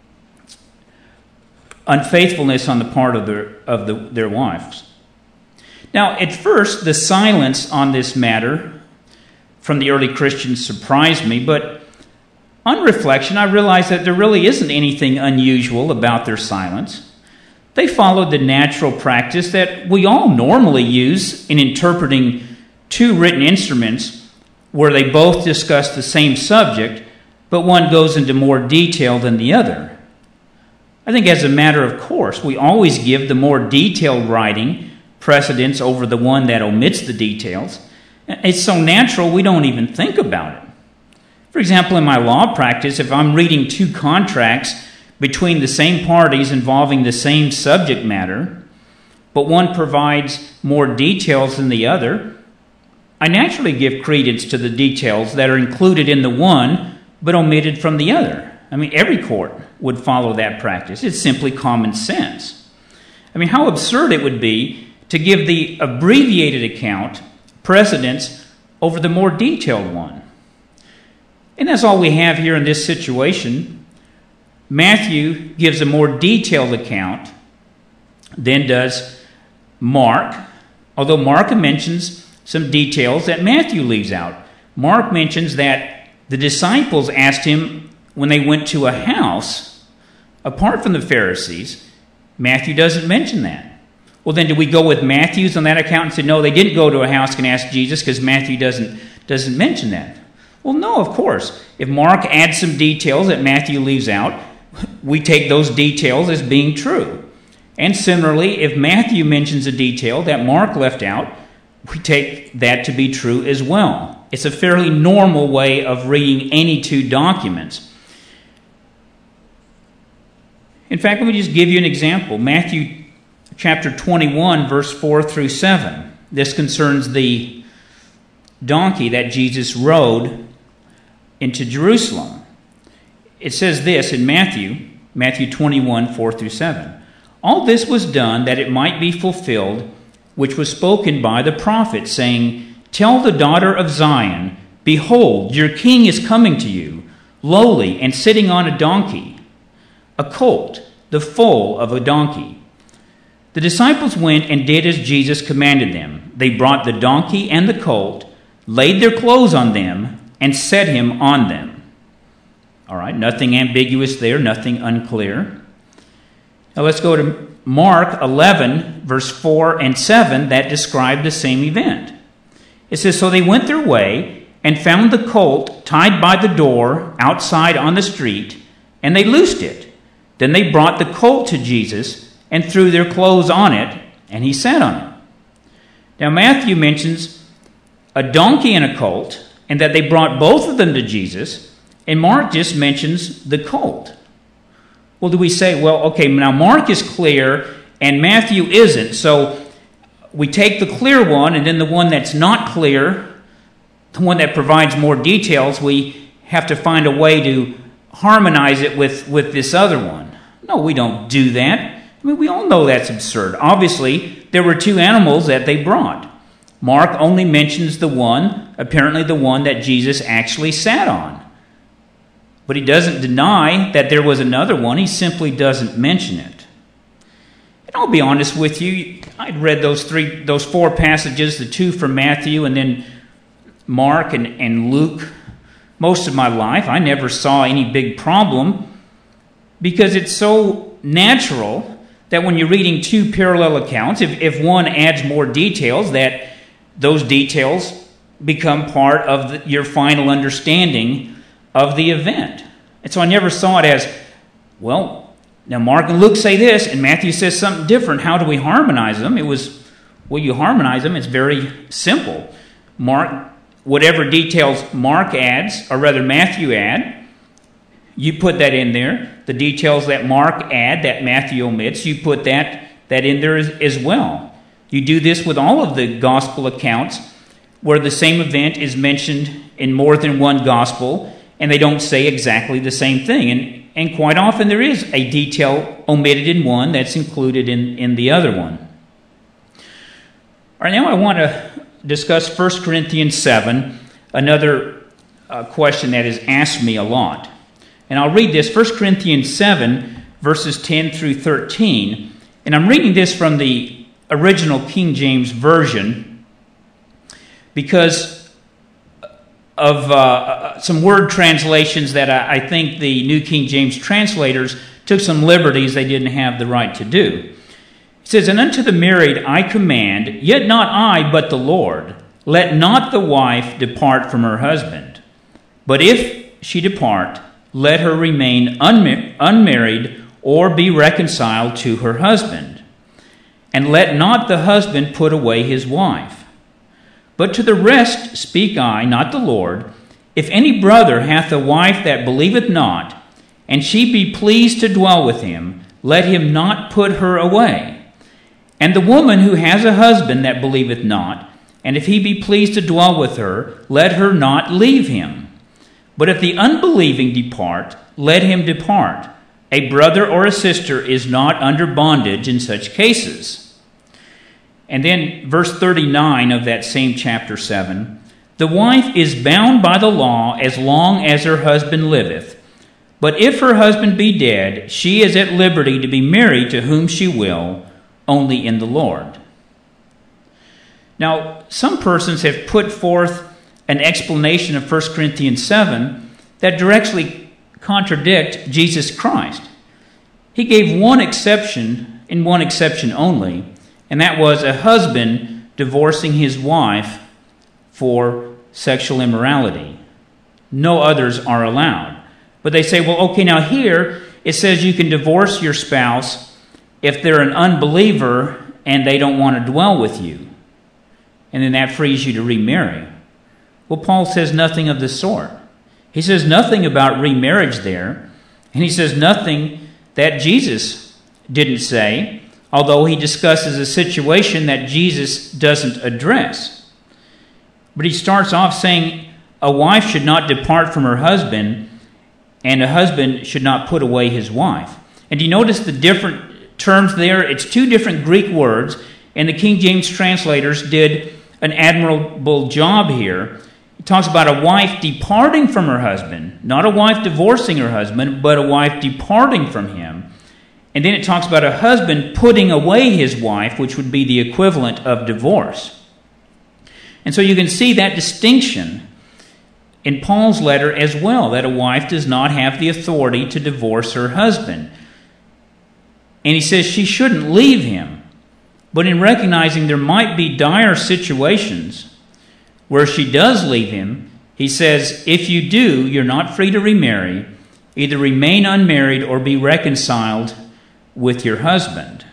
unfaithfulness on the part of their wives. Now, at first, the silence on this matter from the early Christians surprised me, but on reflection, I realized that there really isn't anything unusual about their silence. They followed the natural practice that we all normally use in interpreting two written instruments where they both discuss the same subject, but one goes into more detail than the other. I think as a matter of course, we always give the more detailed writing precedence over the one that omits the details. It's so natural we don't even think about it. For example, in my law practice, if I'm reading two contracts between the same parties involving the same subject matter, but one provides more details than the other, I naturally give credence to the details that are included in the one but omitted from the other. I mean, every court would follow that practice. It's simply common sense. I mean, how absurd it would be to give the abbreviated account precedence over the more detailed one. And that's all we have here in this situation. Matthew gives a more detailed account than does Mark, although Mark mentions some details that Matthew leaves out. Mark mentions that the disciples asked him when they went to a house, apart from the Pharisees. Matthew doesn't mention that. Well, then do we go with Matthew's on that account and say, no, they didn't go to a house and ask Jesus because Matthew doesn't mention that? Well, no, of course. If Mark adds some details that Matthew leaves out, we take those details as being true. And similarly, if Matthew mentions a detail that Mark left out, we take that to be true as well. It's a fairly normal way of reading any two documents. In fact, let me just give you an example. Matthew chapter 21, verse 4 through 7. This concerns the donkey that Jesus rode into Jerusalem. It says this in Matthew 21, 4 through 7. All this was done that it might be fulfilled, which was spoken by the prophet, saying, Tell the daughter of Zion, Behold, your king is coming to you, lowly and sitting on a donkey, a colt, the foal of a donkey. The disciples went and did as Jesus commanded them. They brought the donkey and the colt, laid their clothes on them, and set him on them. All right, nothing ambiguous there, nothing unclear. Now let's go to Mark 11, verse 4 and 7, that describe the same event. It says, So they went their way and found the colt tied by the door outside on the street, and they loosed it. Then they brought the colt to Jesus and threw their clothes on it, and he sat on it. Now Matthew mentions a donkey and a colt, and that they brought both of them to Jesus, and Mark just mentions the colt. Well, do we say, well, okay, now Mark is clear and Matthew isn't, so we take the clear one, and then the one that's not clear, the one that provides more details, we have to find a way to harmonize it with this other one. No, we don't do that. I mean, we all know that's absurd. Obviously, there were two animals that they brought. Mark only mentions the one, apparently the one that Jesus actually sat on. But he doesn't deny that there was another one. He simply doesn't mention it. And I'll be honest with you, I'd read those four passages, the two from Matthew and then Mark and Luke, most of my life. I never saw any big problem because it's so natural that when you're reading two parallel accounts, if one adds more details, that those details become part of your final understanding of the event. And so I never saw it as, well, now Mark and Luke say this, and Matthew says something different. How do we harmonize them? It was, well, you harmonize them. It's very simple. Whatever details Mark adds, or rather Matthew add, you put that in there. The details that Mark add, that Matthew omits, you put that in there as well. You do this with all of the gospel accounts where the same event is mentioned in more than one gospel and they don't say exactly the same thing. And quite often there is a detail omitted in one that's included in the other one. All right, now I want to discuss 1 Corinthians 7, another question that is asked me a lot. And I'll read this, 1 Corinthians 7, verses 10 through 13. And I'm reading this from the original King James Version because of some word translations that I think the New King James translators took some liberties they didn't have the right to do. It says, "And unto the married I command, yet not I, but the Lord, let not the wife depart from her husband. But if she depart, let her remain unmarried or be reconciled to her husband. And let not the husband put away his wife. But to the rest speak I, not the Lord, if any brother hath a wife that believeth not, and she be pleased to dwell with him, let him not put her away. And the woman who has a husband that believeth not, and if he be pleased to dwell with her, let her not leave him. But if the unbelieving depart, let him depart. A brother or a sister is not under bondage in such cases." And then verse 39 of that same chapter 7, "The wife is bound by the law as long as her husband liveth. But if her husband be dead, she is at liberty to be married to whom she will, only in the Lord." Now, some persons have put forth an explanation of 1 Corinthians 7 that directly contradict Jesus Christ. He gave one exception, and one exception only, and that was a husband divorcing his wife for sexual immorality. No others are allowed. But they say, well, okay, now here it says you can divorce your spouse if they're an unbeliever and they don't want to dwell with you. And then that frees you to remarry. Well, Paul says nothing of the sort. He says nothing about remarriage there. And he says nothing that Jesus didn't say, although he discusses a situation that Jesus doesn't address. But he starts off saying a wife should not depart from her husband, and a husband should not put away his wife. And do you notice the different terms there? It's two different Greek words, and the King James translators did an admirable job here. It talks about a wife departing from her husband, not a wife divorcing her husband, but a wife departing from him. And then it talks about a husband putting away his wife, which would be the equivalent of divorce. And so you can see that distinction in Paul's letter as well, that a wife does not have the authority to divorce her husband. And he says she shouldn't leave him. But in recognizing there might be dire situations where she does leave him, he says, if you do, you're not free to remarry. Either remain unmarried or be reconciled with your husband.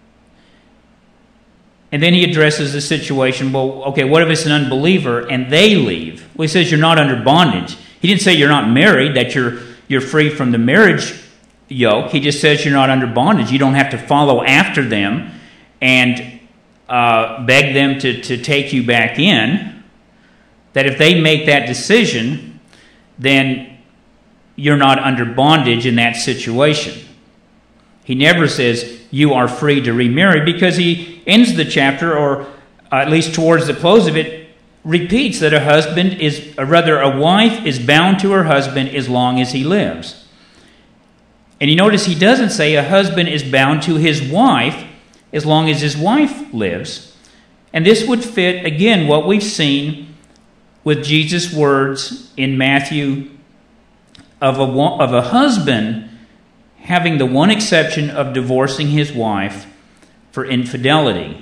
And then he addresses the situation, well, okay, what if it's an unbeliever and they leave? Well, he says you're not under bondage. He didn't say you're not married, that you're free from the marriage yoke. He just says you're not under bondage. You don't have to follow after them and beg them to take you back in. That if they make that decision, then you're not under bondage in that situation. He never says you are free to remarry, because he ends the chapter, or at least towards the close of it, repeats that a wife is bound to her husband as long as he lives. And you notice he doesn't say a husband is bound to his wife as long as his wife lives. And this would fit, again, what we've seen with Jesus' words in Matthew of a husband having the one exception of divorcing his wife for infidelity.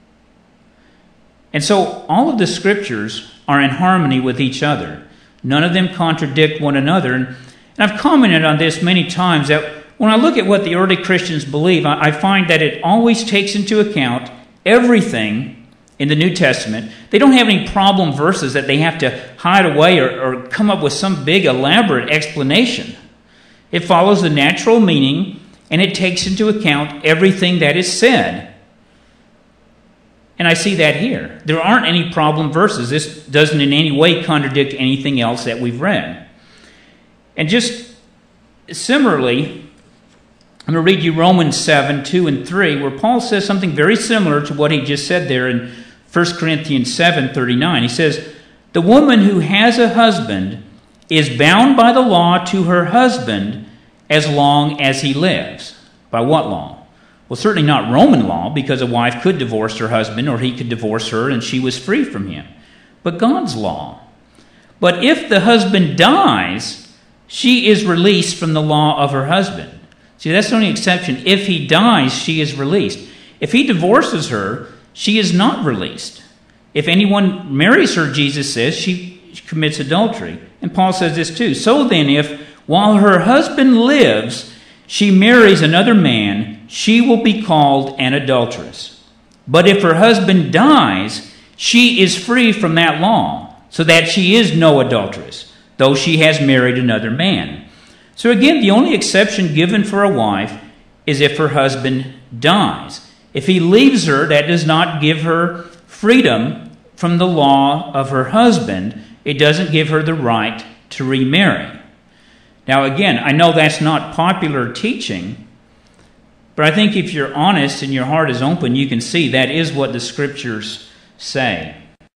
And so all of the scriptures are in harmony with each other. None of them contradict one another. And I've commented on this many times that when I look at what the early Christians believe, I find that it always takes into account everything in the New Testament. They don't have any problem verses that they have to hide away or come up with some big elaborate explanation. It follows the natural meaning, and it takes into account everything that is said. And I see that here. There aren't any problem verses. This doesn't in any way contradict anything else that we've read. And just similarly, I'm going to read you Romans 7, 2 and 3, where Paul says something very similar to what he just said there in 1 Corinthians 7, 39. He says, "The woman who has a husband is bound by the law to her husband as long as he lives." By what law? Well, certainly not Roman law, because a wife could divorce her husband or he could divorce her and she was free from him. But God's law. But if the husband dies, she is released from the law of her husband. See, that's the only exception. If he dies, she is released. If he divorces her, she is not released. If anyone marries her, Jesus says, she commits adultery. And Paul says this too. "So then, if while her husband lives, she marries another man, she will be called an adulteress. But if her husband dies, she is free from that law, so that she is no adulteress, though she has married another man." So again, the only exception given for a wife is if her husband dies. If he leaves her, that does not give her freedom from the law of her husband. It doesn't give her the right to remarry. Now again, I know that's not popular teaching, but I think if you're honest and your heart is open, you can see that is what the scriptures say.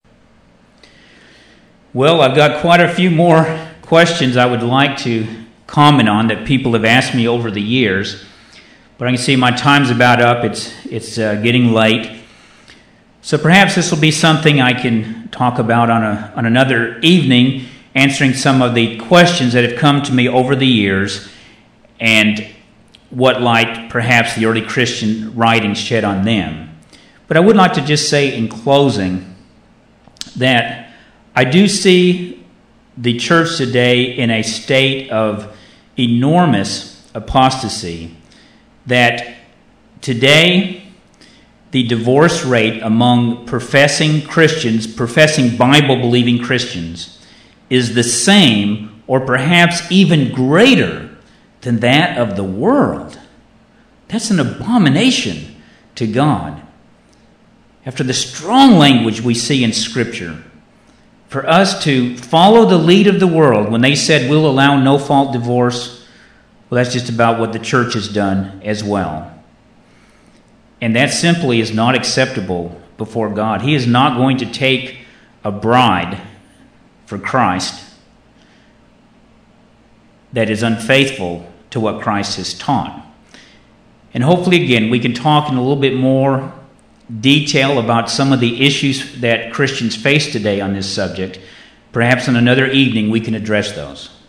Well, I've got quite a few more questions I would like to comment on that people have asked me over the years, but I can see my time's about up. It's getting late. So perhaps this will be something I can talk about on another evening, answering some of the questions that have come to me over the years and what light perhaps the early Christian writings shed on them. But I would like to just say in closing that I do see the church today in a state of enormous apostasy, that today the divorce rate among professing Christians, professing Bible-believing Christians, is the same or perhaps even greater than that of the world. That's an abomination to God. After the strong language we see in Scripture, for us to follow the lead of the world when they said we'll allow no-fault divorce, well, that's just about what the church has done as well. And that simply is not acceptable before God. He is not going to take a bride for Christ that is unfaithful to what Christ has taught. And hopefully, again, we can talk in a little bit more detail about some of the issues that Christians face today on this subject. Perhaps on another evening we can address those.